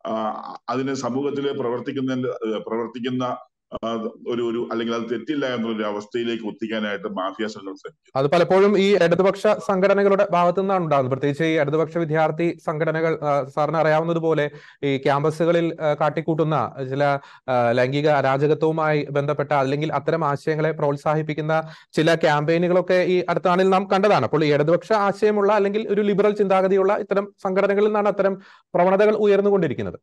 അതിന് സമൂഹത്തിലെ പ്രവർത്തിക്കുന്ന പ്രവർത്തിക്കുന്ന ഒരു ഒരു അല്ലെങ്കിൽ അത് തെറ്റില്ല എന്നൊരു അവസ്ഥയിലേക്ക് ഒത്തിക്കാനായിട്ട് മാഫിയ സംഘങ്ങൾ ശ്രമിക്കും. അത് പലപ്പോഴും ഈ ഇടതുപക്ഷ സംഘടനകളുടെ ഭാഗത്തു നിന്നാണ് ഉണ്ടാകുന്നത്. പ്രത്യേകിച്ച് ഈ ഇടതുപക്ഷ വിദ്യാർത്ഥി സംഘടനകൾ സാറിന് അറിയാവുന്നതുപോലെ ഈ ക്യാമ്പസുകളിൽ കാട്ടിക്കൂട്ടുന്ന ചില ലൈംഗിക അരാജകത്വവുമായി ബന്ധപ്പെട്ട അല്ലെങ്കിൽ അത്തരം ആശയങ്ങളെ പ്രോത്സാഹിപ്പിക്കുന്ന ചില ക്യാമ്പയിനുകളൊക്കെ ഈ അടുത്ത നാളിൽ നാം കണ്ടതാണ്. അപ്പോൾ ഈ ഇടതുപക്ഷ ആശയമുള്ള അല്ലെങ്കിൽ ഒരു ലിബറൽ ചിന്താഗതിയുള്ള ഇത്തരം സംഘടനകളിൽ നിന്നാണ് അത്തരം പ്രവണതകൾ ഉയർന്നുകൊണ്ടിരിക്കുന്നത്.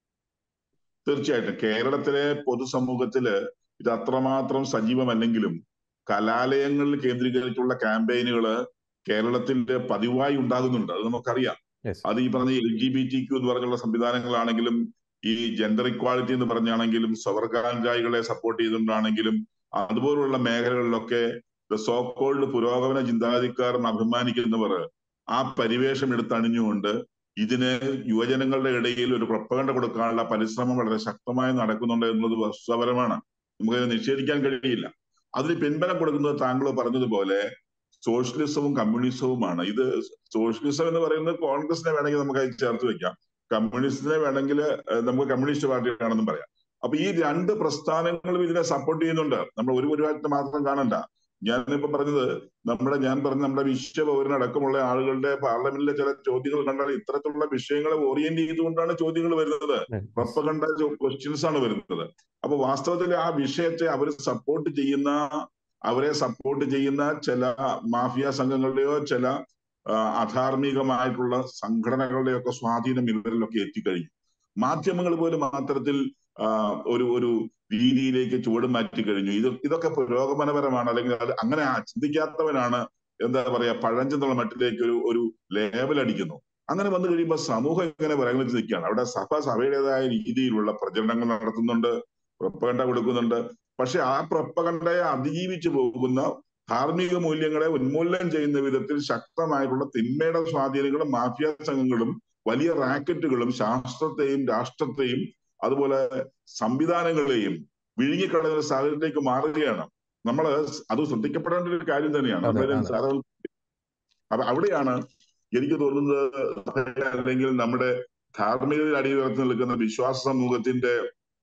തീർച്ചയായിട്ടും കേരളത്തിലെ പൊതുസമൂഹത്തില് ഇത് അത്രമാത്രം സജീവമല്ലെങ്കിലും കലാലയങ്ങളിൽ കേന്ദ്രീകരിച്ചുള്ള ക്യാമ്പയിനുകള് കേരളത്തിന്റെ പതിവായി ഉണ്ടാകുന്നുണ്ട്. അത് നമുക്കറിയാം. അത് ഈ പറഞ്ഞ L G B T Q എന്ന് പറഞ്ഞുള്ള സംവിധാനങ്ങളാണെങ്കിലും ഈ ജെൻഡർ ഇക്വാളിറ്റി എന്ന് പറഞ്ഞാണെങ്കിലും സ്വവർഗാനുരായികളെ സപ്പോർട്ട് ചെയ്തുകൊണ്ടാണെങ്കിലും അതുപോലുള്ള മേഖലകളിലൊക്കെ സോ കോൾഡ് പുരോഗമന ചിന്താഗതിക്കാർ അഭിമാനിക്കുന്നവർ ആ പരിവേഷം എടുത്തണിഞ്ഞുകൊണ്ട് ഇതിന് യുവജനങ്ങളുടെ ഇടയിൽ ഒരു പ്രൊപ്പഗണ്ട കൊടുക്കാനുള്ള പരിശ്രമം വളരെ ശക്തമായി നടക്കുന്നുണ്ട് എന്നുള്ളത് വസ്തുതാപരമാണ്. നമുക്ക് നിഷേധിക്കാൻ കഴിയില്ല. അതിന് പിൻബലം കൊടുക്കുന്നത് താങ്കൾ പറഞ്ഞതുപോലെ സോഷ്യലിസവും കമ്മ്യൂണിസവുമാണ്. ഇത് സോഷ്യലിസം എന്ന് പറയുന്നത് കോൺഗ്രസിനെ വേണമെങ്കിൽ നമുക്ക് അത് ചേർത്ത് വെക്കാം, കമ്മ്യൂണിസ്റ്റിനെ വേണമെങ്കിൽ നമുക്ക് കമ്മ്യൂണിസ്റ്റ് പാർട്ടിയാണെന്നും പറയാം. അപ്പൊ ഈ രണ്ട് പ്രസ്ഥാനങ്ങളും ഇതിനെ സപ്പോർട്ട് ചെയ്യുന്നുണ്ട്. നമ്മൾ ഒരു പരിപാടി മാത്രം കാണണ്ട. ഞാനിപ്പോ പറഞ്ഞത് നമ്മുടെ ഞാൻ പറഞ്ഞ നമ്മുടെ വിശ്വപൗരനടക്കമുള്ള ആളുകളുടെ പാർലമെന്റിലെ ചില ചോദ്യങ്ങൾ കണ്ടാൽ ഇത്തരത്തിലുള്ള വിഷയങ്ങളെ ഓറിയന്റ് ചെയ്തുകൊണ്ടാണ് ചോദ്യങ്ങൾ വരുന്നത്. പ്രൊപ്പഗണ്ട ക്വസ്റ്റ്യൻസ് ആണ് വരുന്നത്. അപ്പൊ വാസ്തവത്തിൽ ആ വിഷയത്തെ അവർ സപ്പോർട്ട് ചെയ്യുന്ന അവരെ സപ്പോർട്ട് ചെയ്യുന്ന ചില മാഫിയ സംഘങ്ങളുടെയോ ചില അധാർമികമായിട്ടുള്ള സംഘടനകളുടെയോ ഒക്കെ സ്വാധീനം ഇവരിലൊക്കെ എത്തിക്കഴിഞ്ഞു. മാധ്യമങ്ങൾ പോലും അത്തരത്തിൽ ഒരു ഒരു രീതിയിലേക്ക് ചുവട് മാറ്റി കഴിഞ്ഞു. ഇത് ഇതൊക്കെ പുരോഗമനപരമാണ്, അല്ലെങ്കിൽ അത് അങ്ങനെ ചിന്തിക്കാത്തവനാണ് എന്താ പറയാ പഴഞ്ചെന്നുള്ള മട്ടിലേക്ക് ഒരു ഒരു ലേബൽ അടിക്കുന്നു. അങ്ങനെ വന്നു കഴിയുമ്പോൾ സമൂഹം ഇങ്ങനെ വിറങ്ങലിച്ച് നിൽക്കുകയാണ്. അവിടെ സഭ സഭയുടേതായ രീതിയിലുള്ള പ്രചരണങ്ങൾ നടത്തുന്നുണ്ട്, പ്രൊപ്പഗണ്ട കൊടുക്കുന്നുണ്ട്. പക്ഷെ ആ പ്രൊപ്പഗണ്ടയെ അതിജീവിച്ചു പോകുന്ന ധാർമ്മിക മൂല്യങ്ങളെ ഉന്മൂലനം ചെയ്യുന്ന വിധത്തിൽ ശക്തമായിട്ടുള്ള തിന്മയുടെ സ്വാധീനങ്ങളും മാഫിയ സംഘങ്ങളും വലിയ റാക്കറ്റുകളും ശാസ്ത്രത്തെയും രാഷ്ട്രത്തെയും അതുപോലെ സംവിധാനങ്ങളെയും വിഴുങ്ങിക്കളയുന്ന സാഹചര്യത്തിലേക്ക് മാറുകയാണ്. നമ്മൾ അത് ശ്രദ്ധിക്കപ്പെടേണ്ട ഒരു കാര്യം തന്നെയാണ്. അപ്പൊ അവിടെയാണ് എനിക്ക് തോന്നുന്നത് അല്ലെങ്കിൽ നമ്മുടെ ധാർമ്മികതയിൽ അടിയുയർത്തി നിൽക്കുന്ന വിശ്വാസ സമൂഹത്തിന്റെ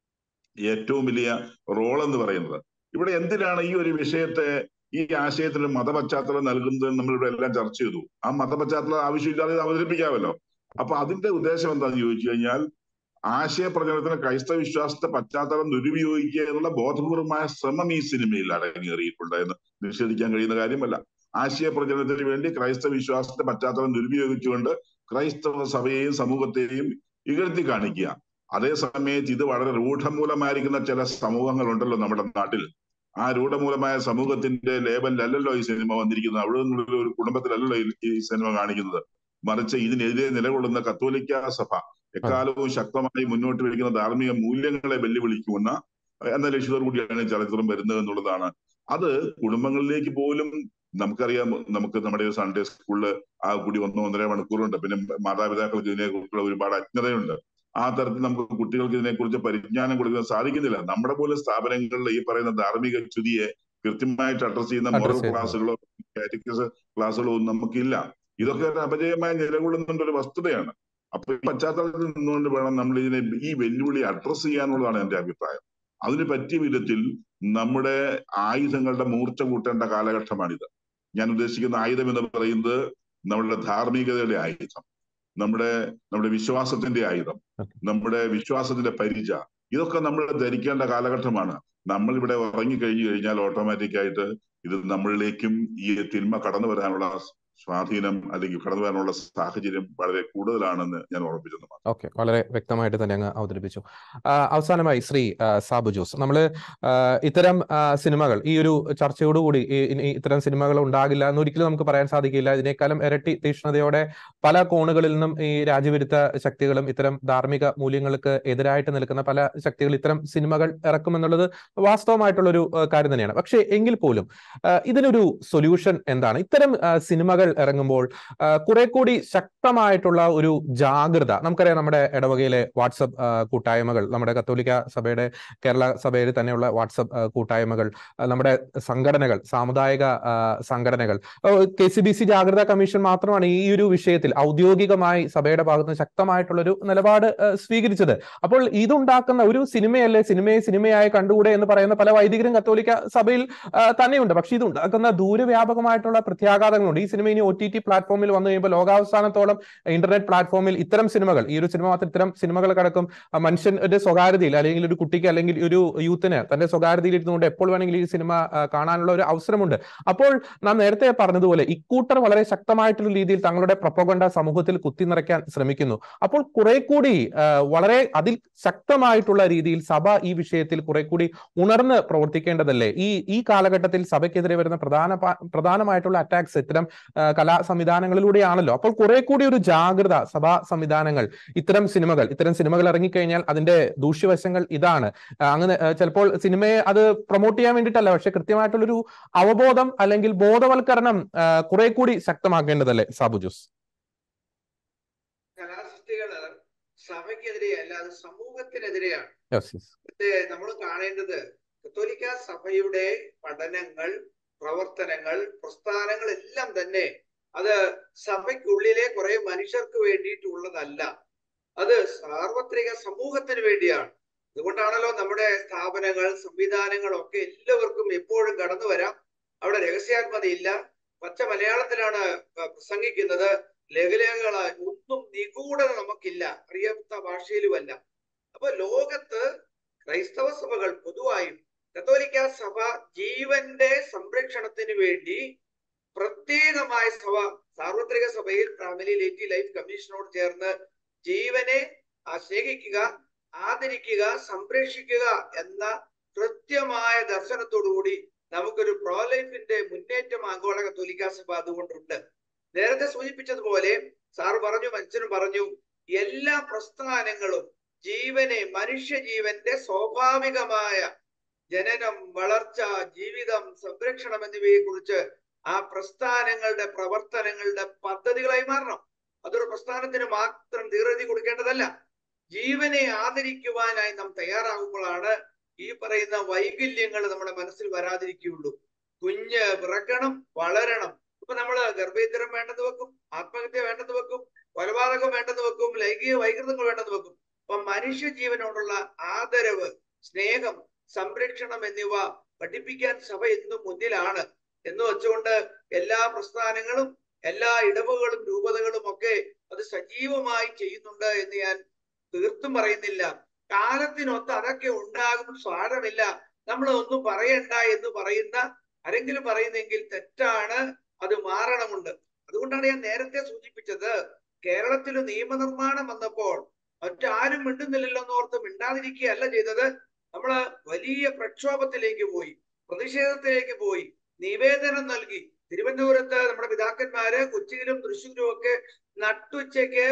ഏറ്റവും വലിയ റോൾ എന്ന് പറയുന്നത്. ഇവിടെ എന്തിനാണ് ഈ ഒരു വിഷയത്തെ ഈ ആശയത്തിന് മതപശ്ചാത്തലം നൽകുന്നത് നമ്മളിവിടെ എല്ലാം ചർച്ച ചെയ്തു. ആ മതപശ്ചാത്തലം ആവശ്യമില്ലാതെ അവതരിപ്പിക്കാമല്ലോ. അപ്പൊ അതിന്റെ ഉദ്ദേശം എന്താണെന്ന് ചോദിച്ചു കഴിഞ്ഞാൽ ആശയപ്രചരണത്തിന് ക്രൈസ്തവ വിശ്വാസത്തെ പശ്ചാത്തലം ദുരുപയോഗിക്കുക എന്നുള്ള ബോധപൂർവമായ ശ്രമം ഈ സിനിമയിൽ അടങ്ങിയേറിയിട്ടുണ്ട് എന്ന് നിഷേധിക്കാൻ കഴിയുന്ന കാര്യമല്ല. ആശയപ്രചരണത്തിന് വേണ്ടി ക്രൈസ്തവ വിശ്വാസത്തെ പശ്ചാത്തലം ദുരുപയോഗിച്ചുകൊണ്ട് ക്രൈസ്തവ സഭയെയും സമൂഹത്തെയും ഇകഴ്ത്തി കാണിക്കുക. അതേ സമയത്ത് ഇത് വളരെ രൂഢമൂലമായിരിക്കുന്ന ചില സമൂഹങ്ങളുണ്ടല്ലോ നമ്മുടെ നാട്ടിൽ. ആ രൂഢമൂലമായ സമൂഹത്തിന്റെ ലേബലിലല്ലല്ലോ ഈ സിനിമ വന്നിരിക്കുന്നത്. അവിടെ നിന്നുള്ള ഒരു കുടുംബത്തിലല്ലല്ലോ ഈ സിനിമ കാണിക്കുന്നത്. മറിച്ച് ഇതിനെതിരെ നിലകൊള്ളുന്ന കത്തോലിക്ക സഭ എക്കാലവും ശക്തമായി മുന്നോട്ട് വയ്ക്കുന്ന ധാർമ്മിക മൂല്യങ്ങളെ വെല്ലുവിളിക്കുന്ന എന്ന ലക്ഷ്യത്തോടു കൂടിയാണ് ചലച്ചിത്രം വരുന്നത് എന്നുള്ളതാണ്. അത് കുടുംബങ്ങളിലേക്ക് പോലും നമുക്കറിയാം. നമുക്ക് നമ്മുടെ സൺഡേ സ്കൂളില് ആ കൂടി ഒന്നോ ഒന്നര മണിക്കൂറുണ്ട്. പിന്നെ മാതാപിതാക്കൾക്ക് ഇതിനെ കുറിച്ചുള്ള ഒരുപാട് അജ്ഞതയുണ്ട്. ആ തരത്തിൽ നമുക്ക് കുട്ടികൾക്ക് ഇതിനെക്കുറിച്ച് പരിജ്ഞാനം കൊടുക്കാൻ സാധിക്കുന്നില്ല. നമ്മുടെ പോലെ സ്ഥാപനങ്ങളിൽ ഈ പറയുന്ന ധാർമ്മിക ച്യുതിയെ കൃത്യമായിട്ട് അഡ്രസ് ചെയ്യുന്ന മോറൽ ക്ലാസ്സുകളോ കാറ്റഗിസ് ക്ലാസ്സുകളോ ഒന്നും നമുക്കില്ല. ഇതൊക്കെ ഒരു അപജയമായി നിലകൊള്ളുന്ന ഒരു വസ്തുതയാണ്. അപ്പൊ ഈ പശ്ചാത്തലത്തിൽ നിന്നുകൊണ്ട് വേണം നമ്മൾ ഇതിനെ ഈ വെല്ലുവിളി അഡ്രസ് ചെയ്യാനുള്ളതാണ് എന്റെ അഭിപ്രായം. അതിന് പറ്റിയ വിധത്തിൽ നമ്മുടെ ആയുധങ്ങളുടെ മൂർച്ച കൂട്ടേണ്ട കാലഘട്ടമാണിത്. ഞാൻ ഉദ്ദേശിക്കുന്ന ആയുധം എന്ന് പറയുന്നത് നമ്മുടെ ധാർമ്മികതയുടെ ആയുധം, നമ്മുടെ നമ്മുടെ വിശ്വാസത്തിന്റെ ആയുധം, നമ്മുടെ വിശ്വാസത്തിന്റെ പരിച, ഇതൊക്കെ നമ്മൾ ധരിക്കേണ്ട കാലഘട്ടമാണ്. നമ്മൾ ഇവിടെ ഉറങ്ങിക്കഴിഞ്ഞു കഴിഞ്ഞാൽ ഓട്ടോമാറ്റിക് ആയിട്ട് ഇത് നമ്മളിലേക്കും ഈ തിന്മ കടന്നു വരാനുള്ള സ്വാധീനം അല്ലെങ്കിൽ കടന്നു വരാനുള്ള സാഹചര്യം വളരെ കൂടുതലാണെന്ന് ഞാൻ ഓർമ്മിപ്പിച്ചു. ഓക്കെ, വളരെ വ്യക്തമായിട്ട് തന്നെ അങ്ങ് അവതരിപ്പിച്ചു. അവസാനമായി ശ്രീ സാബു ജോസ്, നമ്മള് ഇത്തരം സിനിമകൾ ഈ ഒരു ചർച്ചയോടുകൂടി ഇത്തരം സിനിമകൾ ഉണ്ടാകില്ല എന്നൊരിക്കലും നമുക്ക് പറയാൻ സാധിക്കില്ല. ഇതിനേക്കാളും ഇരട്ടി തീക്ഷ്ണതയോടെ പല കോണുകളിൽ നിന്നും ഈ രാജ്യവിരുദ്ധ ശക്തികളും ഇത്തരം ധാർമ്മിക മൂല്യങ്ങൾക്ക് എതിരായിട്ട് നിൽക്കുന്ന പല ശക്തികൾ ഇത്തരം സിനിമകൾ ഇറക്കുമെന്നുള്ളത് വാസ്തവമായിട്ടുള്ള ഒരു കാര്യം തന്നെയാണ്. പക്ഷേ എങ്കിൽ പോലും ഇതിനൊരു സൊല്യൂഷൻ എന്താണ്? ഇത്തരം സിനിമകൾ ഇറങ്ങുമ്പോൾ കുറെ കൂടി ശക്തമായിട്ടുള്ള ഒരു ജാഗ്രത, നമുക്കറിയാം നമ്മുടെ ഇടവകയിലെ വാട്സപ്പ് കൂട്ടായ്മകൾ, നമ്മുടെ കത്തോലിക്ക സഭയുടെ കേരള സഭയിൽ തന്നെയുള്ള വാട്സപ്പ് കൂട്ടായ്മകൾ, നമ്മുടെ സംഘടനകൾ, സാമുദായിക സംഘടനകൾ, കെ സി ബി സി ജാഗ്രതാ കമ്മീഷൻ മാത്രമാണ് ഈ ഒരു വിഷയത്തിൽ ഔദ്യോഗികമായി സഭയുടെ ഭാഗത്ത് ശക്തമായിട്ടുള്ളൊരു നിലപാട് സ്വീകരിച്ചത്. അപ്പോൾ ഇതുണ്ടാക്കുന്ന ഒരു സിനിമയല്ലേ, സിനിമയെ സിനിമയായി കണ്ടുകൂടെ എന്ന് പറയുന്ന പല വൈദികരും കത്തോലിക്ക സഭയിൽ തന്നെയുണ്ട്. പക്ഷെ ഇത് ഉണ്ടാക്കുന്ന ദൂരവ്യാപകമായിട്ടുള്ള പ്രത്യാഘാതങ്ങളുണ്ട്. ഈ സിനിമ ഇനി ഒ ടി ടി പ്ലാറ്റ്ഫോമിൽ വന്നു കഴിയുമ്പോൾ ലോകാവസാനത്തോളം ഇന്റർനെറ്റ് പ്ലാറ്റ്ഫോമിൽ ഇത്തരം സിനിമകൾ, ഈ ഒരു സിനിമ മാത്രം ഇത്തരം സിനിമകൾ കടക്കും മനുഷ്യന്റെ സ്വകാര്യതയിൽ, അല്ലെങ്കിൽ ഒരു കുട്ടിക്ക് അല്ലെങ്കിൽ ഒരു യൂത്തിന് തന്റെ സ്വകാര്യതയിൽ ഇരുന്നുകൊണ്ട് എപ്പോൾ വേണമെങ്കിൽ ഈ സിനിമ കാണാനുള്ള ഒരു അവസരമുണ്ട്. അപ്പോൾ നാം നേരത്തെ പറഞ്ഞതുപോലെ ഇക്കൂട്ടർ വളരെ ശക്തമായിട്ടുള്ള രീതിയിൽ തങ്ങളുടെ പ്രൊപ്പഗണ്ട സമൂഹത്തിൽ കുത്തിനിറയ്ക്കാൻ ശ്രമിക്കുന്നു. അപ്പോൾ കുറെ കൂടി വളരെ അതിൽ ശക്തമായിട്ടുള്ള രീതിയിൽ സഭ ഈ വിഷയത്തിൽ കുറെ കൂടി ഉണർന്ന് പ്രവർത്തിക്കേണ്ടതല്ലേ? ഈ ഈ കാലഘട്ടത്തിൽ സഭയ്ക്കെതിരെ വരുന്ന പ്രധാന പ്രധാനമായിട്ടുള്ള അറ്റാക്സ് ഇത്തരം കലാ സംവിധാനങ്ങളിലൂടെയാണല്ലോ. അപ്പോൾ കുറെ കൂടി ഒരു ജാഗ്രത സഭാ സംവിധാനങ്ങൾ, ഇത്തരം സിനിമകൾ ഇത്തരം സിനിമകൾ ഇറങ്ങിക്കഴിഞ്ഞാൽ അതിന്റെ ദൂഷ്യവശങ്ങൾ ഇതാണ്, അങ്ങനെ ചിലപ്പോൾ സിനിമയെ അത് പ്രൊമോട്ട് ചെയ്യാൻ വേണ്ടിയിട്ടല്ല, പക്ഷെ കൃത്യമായിട്ടുള്ളൊരു അവബോധം അല്ലെങ്കിൽ ബോധവൽക്കരണം കുറെ കൂടി ശക്തമാക്കേണ്ടതല്ലേ സാബു ജോസ്? കലാസൃഷ്ടികള് സഭയ്ക്കെതിരെ അല്ല, അത് സമൂഹത്തിനെതിരെയാണ്. നമ്മൾ കാണേണ്ടത് കത്തോലിക്ക സഭയുടെ പഠനങ്ങൾ, പ്രവർത്തനങ്ങൾ, പ്രസ്ഥാനങ്ങൾ എല്ലാം തന്നെ അത് സഭയ്ക്കുള്ളിലെ കുറെ മനുഷ്യർക്ക് വേണ്ടിയിട്ടുള്ളതല്ല, അത് സാർവത്രിക സമൂഹത്തിന് വേണ്ടിയാണ്. അതുകൊണ്ടാണല്ലോ നമ്മുടെ സ്ഥാപനങ്ങൾ, സംവിധാനങ്ങളൊക്കെ എല്ലാവർക്കും എപ്പോഴും കടന്നു വരാം. അവിടെ രഹസ്യാത്മതയില്ല, പച്ച മലയാളത്തിലാണ് പ്രസംഗിക്കുന്നത്, ലഘുലേഖകളായി ഒന്നും നിഗൂഢത നമുക്കില്ല, അറിയാത്ത ഭാഷയിലുമല്ല. അപ്പൊ ലോകത്ത് ക്രൈസ്തവ സഭകൾ പൊതുവായും കത്തോലിക്ക സഭ ജീവന്റെ സംരക്ഷണത്തിന് വേണ്ടി പ്രത്യേകമായ സഭ, സാർവത്രിക സഭയിൽ ഫാമിലി ലേറ്റി ലൈഫ് കമ്മീഷനോട് ചേർന്ന് ജീവനെ സ്നേഹിക്കുക, ആദരിക്കുക, സംരക്ഷിക്കുക എന്ന കൃത്യമായ ദർശനത്തോടുകൂടി നമുക്കൊരു പ്രോ ലൈഫിന്റെ മുന്നേറ്റം ആഗോള കത്തോലിക്ക സഭ അതുകൊണ്ടുണ്ട്. നേരത്തെ സൂചിപ്പിച്ചതുപോലെ സാർ പറഞ്ഞു, മനുഷ്യനും പറഞ്ഞു, എല്ലാ പ്രസ്ഥാനങ്ങളും ജീവനെ, മനുഷ്യ ജീവന്റെ സ്വാഭാവികമായ ജനനം, വളർച്ച, ജീവിതം, സംരക്ഷണം എന്നിവയെ കുറിച്ച് ആ പ്രസ്ഥാനങ്ങളുടെ പ്രവർത്തനങ്ങളുടെ പദ്ധതികളായി മാറണം. അതൊരു പ്രസ്ഥാനത്തിന് മാത്രം തീർച്ചയായും കൊടുക്കേണ്ടതല്ല. ജീവനെ ആദരിക്കുവാനായി നാം തയ്യാറാകുമ്പോഴാണ് ഈ പറയുന്ന വൈകല്യങ്ങൾ നമ്മുടെ മനസ്സിൽ വരാതിരിക്കുകയുള്ളൂ. കുഞ്ഞ് പിറക്കണം, വളരണം. ഇപ്പൊ നമ്മള് ഗർഭേന്ദ്രം വേണ്ടെന്ന് വെക്കും, ആത്മഹത്യ വേണ്ടെന്ന് വെക്കും, കൊലപാതകം വേണ്ടെന്ന് വെക്കും, ലൈംഗിക വൈകൃതങ്ങൾ വേണ്ടെന്ന് വെക്കും. അപ്പൊ മനുഷ്യ ജീവനോടുള്ള ആദരവ്, സ്നേഹം, സംരക്ഷണം എന്നിവ പഠിപ്പിക്കാൻ സഭ എന്നും മുന്നിലാണ് എന്ന് വെച്ചുകൊണ്ട് എല്ലാ പ്രസ്ഥാനങ്ങളും, എല്ലാ ഇടവുകളും രൂപതകളും ഒക്കെ അത് സജീവമായി ചെയ്യുന്നുണ്ട് എന്ന് ഞാൻ തീർത്തും പറയുന്നില്ല. കാലത്തിനൊത്ത് അതൊക്കെ ഉണ്ടാകും, സാരമില്ല, നമ്മൾ ഒന്നും പറയണ്ട എന്ന് പറയുന്ന ആരെങ്കിലും പറയുന്നെങ്കിൽ തെറ്റാണ്, അത് മാറണമുണ്ട്. അതുകൊണ്ടാണ് ഞാൻ നേരത്തെ സൂചിപ്പിച്ചത്, കേരളത്തിൽ നിയമനിർമ്മാണം വന്നപ്പോൾ മറ്റാരും മിണ്ടുന്നില്ലല്ലോ എന്നോർത്ത് മിണ്ടാതിരിക്കുകയല്ല ചെയ്തത്. നമ്മള് വലിയ പ്രക്ഷോഭത്തിലേക്ക് പോയി, പ്രതിഷേധത്തിലേക്ക് പോയി, നിവേദനം നൽകി. തിരുവനന്തപുരത്ത് നമ്മുടെ പിതാക്കന്മാര് കൊച്ചിയിലും തൃശ്ശൂരും ഒക്കെ നട്ടുച്ചയ്ക്ക്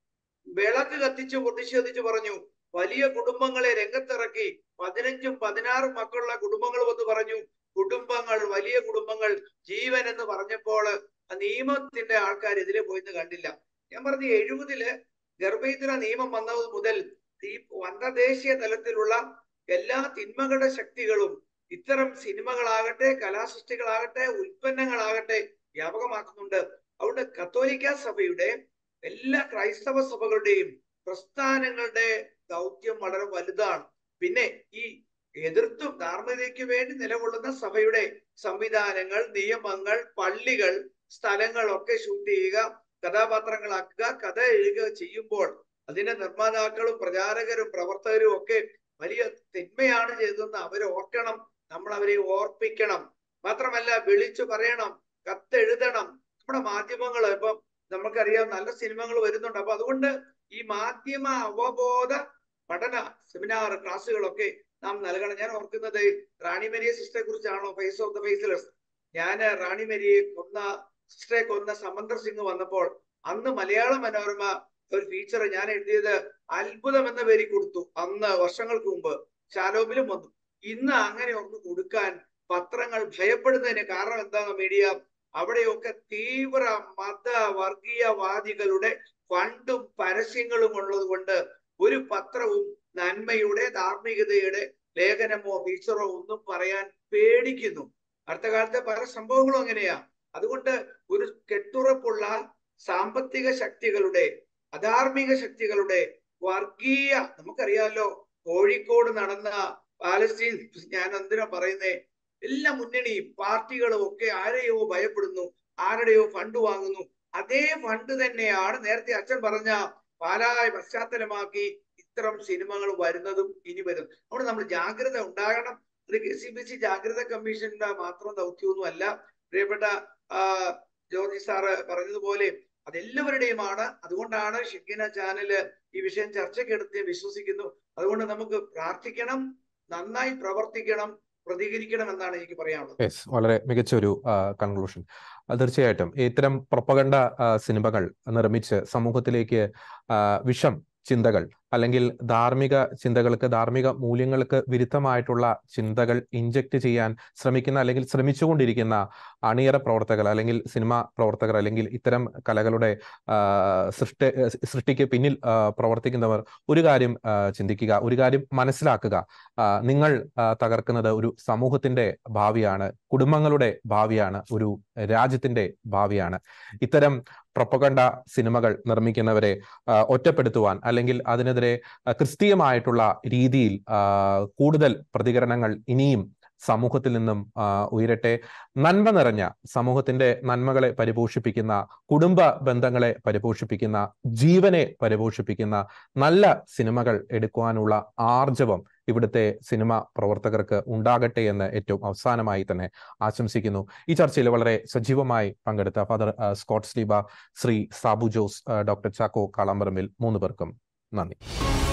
വിളക്ക് കത്തിച്ച് പ്രതിഷേധിച്ച് പറഞ്ഞു. വലിയ കുടുംബങ്ങളെ രംഗത്തിറക്കി, പതിനഞ്ചും പതിനാറും മക്കളുള്ള കുടുംബങ്ങൾ വന്ന് പറഞ്ഞു, കുടുംബങ്ങൾ, വലിയ കുടുംബങ്ങൾ, ജീവൻ എന്ന് പറഞ്ഞപ്പോൾ നിയമത്തിന്റെ ആൾക്കാർ എതിരെ പോയിന്ന് കണ്ടില്ല. ഞാൻ പറഞ്ഞു, എഴുപതില് ഗർഭേന്ദ്ര നിയമം വന്നത് മുതൽ ഈ അന്തർദേശീയ തലത്തിലുള്ള എല്ലാ തിന്മകളുടെ ശക്തികളും ഇത്തരം സിനിമകളാകട്ടെ, കലാസൃഷ്ടികളാകട്ടെ, ഉൽപ്പന്നങ്ങളാകട്ടെ വ്യാപകമാക്കുന്നുണ്ട്. അതുകൊണ്ട് കത്തോലിക്ക സഭയുടെ എല്ലാ ക്രൈസ്തവ സഭകളുടെയും പ്രസ്ഥാനങ്ങളുടെ ദൗത്യം വളരെ വലുതാണ്. പിന്നെ ഈ എതിർത്തും ധാർമ്മികതയ്ക്ക് വേണ്ടി നിലകൊള്ളുന്ന സഭയുടെ സംവിധാനങ്ങൾ, നിയമങ്ങൾ, പള്ളികൾ, സ്ഥലങ്ങളൊക്കെ ഷൂട്ട് ചെയ്യുക, കഥാപാത്രങ്ങളാക്കുക, കഥ എഴുതുക ചെയ്യുമ്പോൾ അതിന്റെ നിർമ്മാതാക്കളും പ്രചാരകരും പ്രവർത്തകരും ഒക്കെ വലിയ തിന്മയാണ് ചെയ്തതെന്ന് അവരെ ഓർക്കണം, നമ്മൾ അവരെ ഓർപ്പിക്കണം. മാത്രമല്ല വിളിച്ചു പറയണം, കത്തെഴുതണം. നമ്മുടെ മാധ്യമങ്ങൾ ഇപ്പം നമുക്കറിയാം നല്ല സിനിമകൾ വരുന്നുണ്ട്. അപ്പൊ അതുകൊണ്ട് ഈ മാധ്യമ അവബോധ പഠന സെമിനാർ ക്ലാസ്സുകളൊക്കെ നാം നൽകണം. ഞാൻ ഓർക്കുന്നത് റാണി മരിയ സിസ്റ്ററെ കുറിച്ചാണോ, ഫേസ് ഓഫ് ദ ഫേസ്ലെസ്. ഞാൻ റാണി മരിയെ കൊന്ന സിസ്റ്ററെ കൊന്ന സമന്തർ സിംഗ് വന്നപ്പോൾ അന്ന് മലയാള മനോരമ ഒരു ഫീച്ചർ ഞാൻ എഴുതിയത് അത്ഭുതം എന്ന പേര് കൊടുത്തു. അന്ന് വർഷങ്ങൾക്ക് മുമ്പ് ശാലോമിലും വന്നു. ഇന്ന് അങ്ങനെ ഒന്ന് കൊടുക്കാൻ പത്രങ്ങൾ ഭയപ്പെടുന്നതിന് കാരണം എന്താ? മീഡിയ അവിടെയൊക്കെ തീവ്ര മത വർഗീയവാദികളുടെ ഫണ്ടും പരസ്യങ്ങളും ഉള്ളത് കൊണ്ട് ഒരു പത്രവും നന്മയുടെ ധാർമ്മികതയുടെ ലേഖനമോ ഫീച്ചറോ ഒന്നും പറയാൻ പേടിക്കുന്നു. അടുത്ത കാലത്തെ പല സംഭവങ്ങളും അങ്ങനെയാ. അതുകൊണ്ട് ഒരു കെട്ടുറപ്പുള്ള സാമ്പത്തിക ശക്തികളുടെ, അധാർമിക ശക്തികളുടെ, വർഗീയ, നമുക്കറിയാലോ കോഴിക്കോട് നടന്ന പാലസ്തീൻ, ഞാൻ എന്തിനാ പറയുന്നേ, എല്ലാ മുന്നണിയും പാർട്ടികളും ഒക്കെ ആരെയോ ഭയപ്പെടുന്നു, ആരുടെയോ ഫണ്ട് വാങ്ങുന്നു. അതേ ഫണ്ട് തന്നെയാണ് നേരത്തെ അച്ഛൻ പറഞ്ഞ പാലായ പശ്ചാത്തലമാക്കി ഇത്തരം സിനിമകൾ വരുന്നതും ഇനി വരും. അവിടെ നമ്മൾ ജാഗ്രത ഉണ്ടാകണം. ഒരു കെ സി ബി സി ജാഗ്രത കമ്മീഷന്റെ മാത്രം ദൗത്യമൊന്നും അല്ല. പ്രിയപ്പെട്ട ആ ജോർജി സാറ് പറഞ്ഞതുപോലെ അതെല്ലാവരുടെയുമാണ്. അതുകൊണ്ടാണ് ഷെക്കിന ചാനല് ഈ വിഷയം ചർച്ചയ്ക്കെടുത്ത് വിശ്വസിക്കുന്നു. അതുകൊണ്ട് നമുക്ക് പ്രാർത്ഥിക്കണം, നന്നായി പ്രവർത്തിക്കണം, പ്രതികരിക്കണം എന്നാണ് എനിക്ക് പറയാനുള്ളത്. യെസ്, വളരെ മികച്ച ഒരു കൺക്ലൂഷൻ. തീർച്ചയായിട്ടും ഇത്തരം പ്രൊപ്പഗണ്ട സിനിമകൾ നിർമ്മിച്ച് സമൂഹത്തിലേക്ക് വിഷം ചിന്തകൾ അല്ലെങ്കിൽ ധാർമ്മിക ചിന്തകൾക്ക്, ധാർമ്മിക മൂല്യങ്ങൾക്ക് വിരുദ്ധമായിട്ടുള്ള ചിന്തകൾ ഇഞ്ചക്ട് ചെയ്യാൻ ശ്രമിക്കുന്ന അല്ലെങ്കിൽ ശ്രമിച്ചുകൊണ്ടിരിക്കുന്ന അണിയറ പ്രവർത്തകർ അല്ലെങ്കിൽ സിനിമാ പ്രവർത്തകർ അല്ലെങ്കിൽ ഇത്തരം കലകളുടെ സൃഷ്ടി സൃഷ്ടിക്ക് പിന്നിൽ പ്രവർത്തിക്കുന്നവർ ഒരു കാര്യം ചിന്തിക്കുക, ഒരു കാര്യം മനസ്സിലാക്കുക. നിങ്ങൾ തകർക്കുന്നത് ഒരു സമൂഹത്തിന്റെ ഭാവിയാണ്, കുടുംബങ്ങളുടെ ഭാവിയാണ്, ഒരു രാജ്യത്തിന്റെ ഭാവിയാണ്. ഇത്തരം പ്രൊപ്പഗണ്ട സിനിമകൾ നിർമ്മിക്കുന്നവരെ ഒറ്റപ്പെടുത്തുവാൻ അല്ലെങ്കിൽ അതിനെതിരെ ക്രിസ്തീയമായിട്ടുള്ള രീതിയിൽ കൂടുതൽ പ്രതികരണങ്ങൾ ഇനിയും സമൂഹത്തിൽ നിന്നും ഉയരട്ടെ. നന്മ നിറഞ്ഞ സമൂഹത്തിന്റെ നന്മകളെ പരിപോഷിപ്പിക്കുന്ന, കുടുംബ ബന്ധങ്ങളെ പരിപോഷിപ്പിക്കുന്ന, ജീവനെ പരിപോഷിപ്പിക്കുന്ന നല്ല സിനിമകൾ എടുക്കുവാനുള്ള ആർജവം ഇവിടുത്തെ സിനിമ പ്രവർത്തകർക്ക് ഉണ്ടാകട്ടെ എന്ന് ഏറ്റവും അവസാനമായി തന്നെ ആശംസിക്കുന്നു. ഈ ചർച്ചയിൽ വളരെ സജീവമായി പങ്കെടുത്ത ഫാദർ സ്കോട്ട് സ്ലീബ, ശ്രീ സാബു ജോസ്, ഡോക്ടർ ചാക്കോ കാളാമ്പറമ്പിൽ, മൂന്ന് പേർക്കും നന്ദി.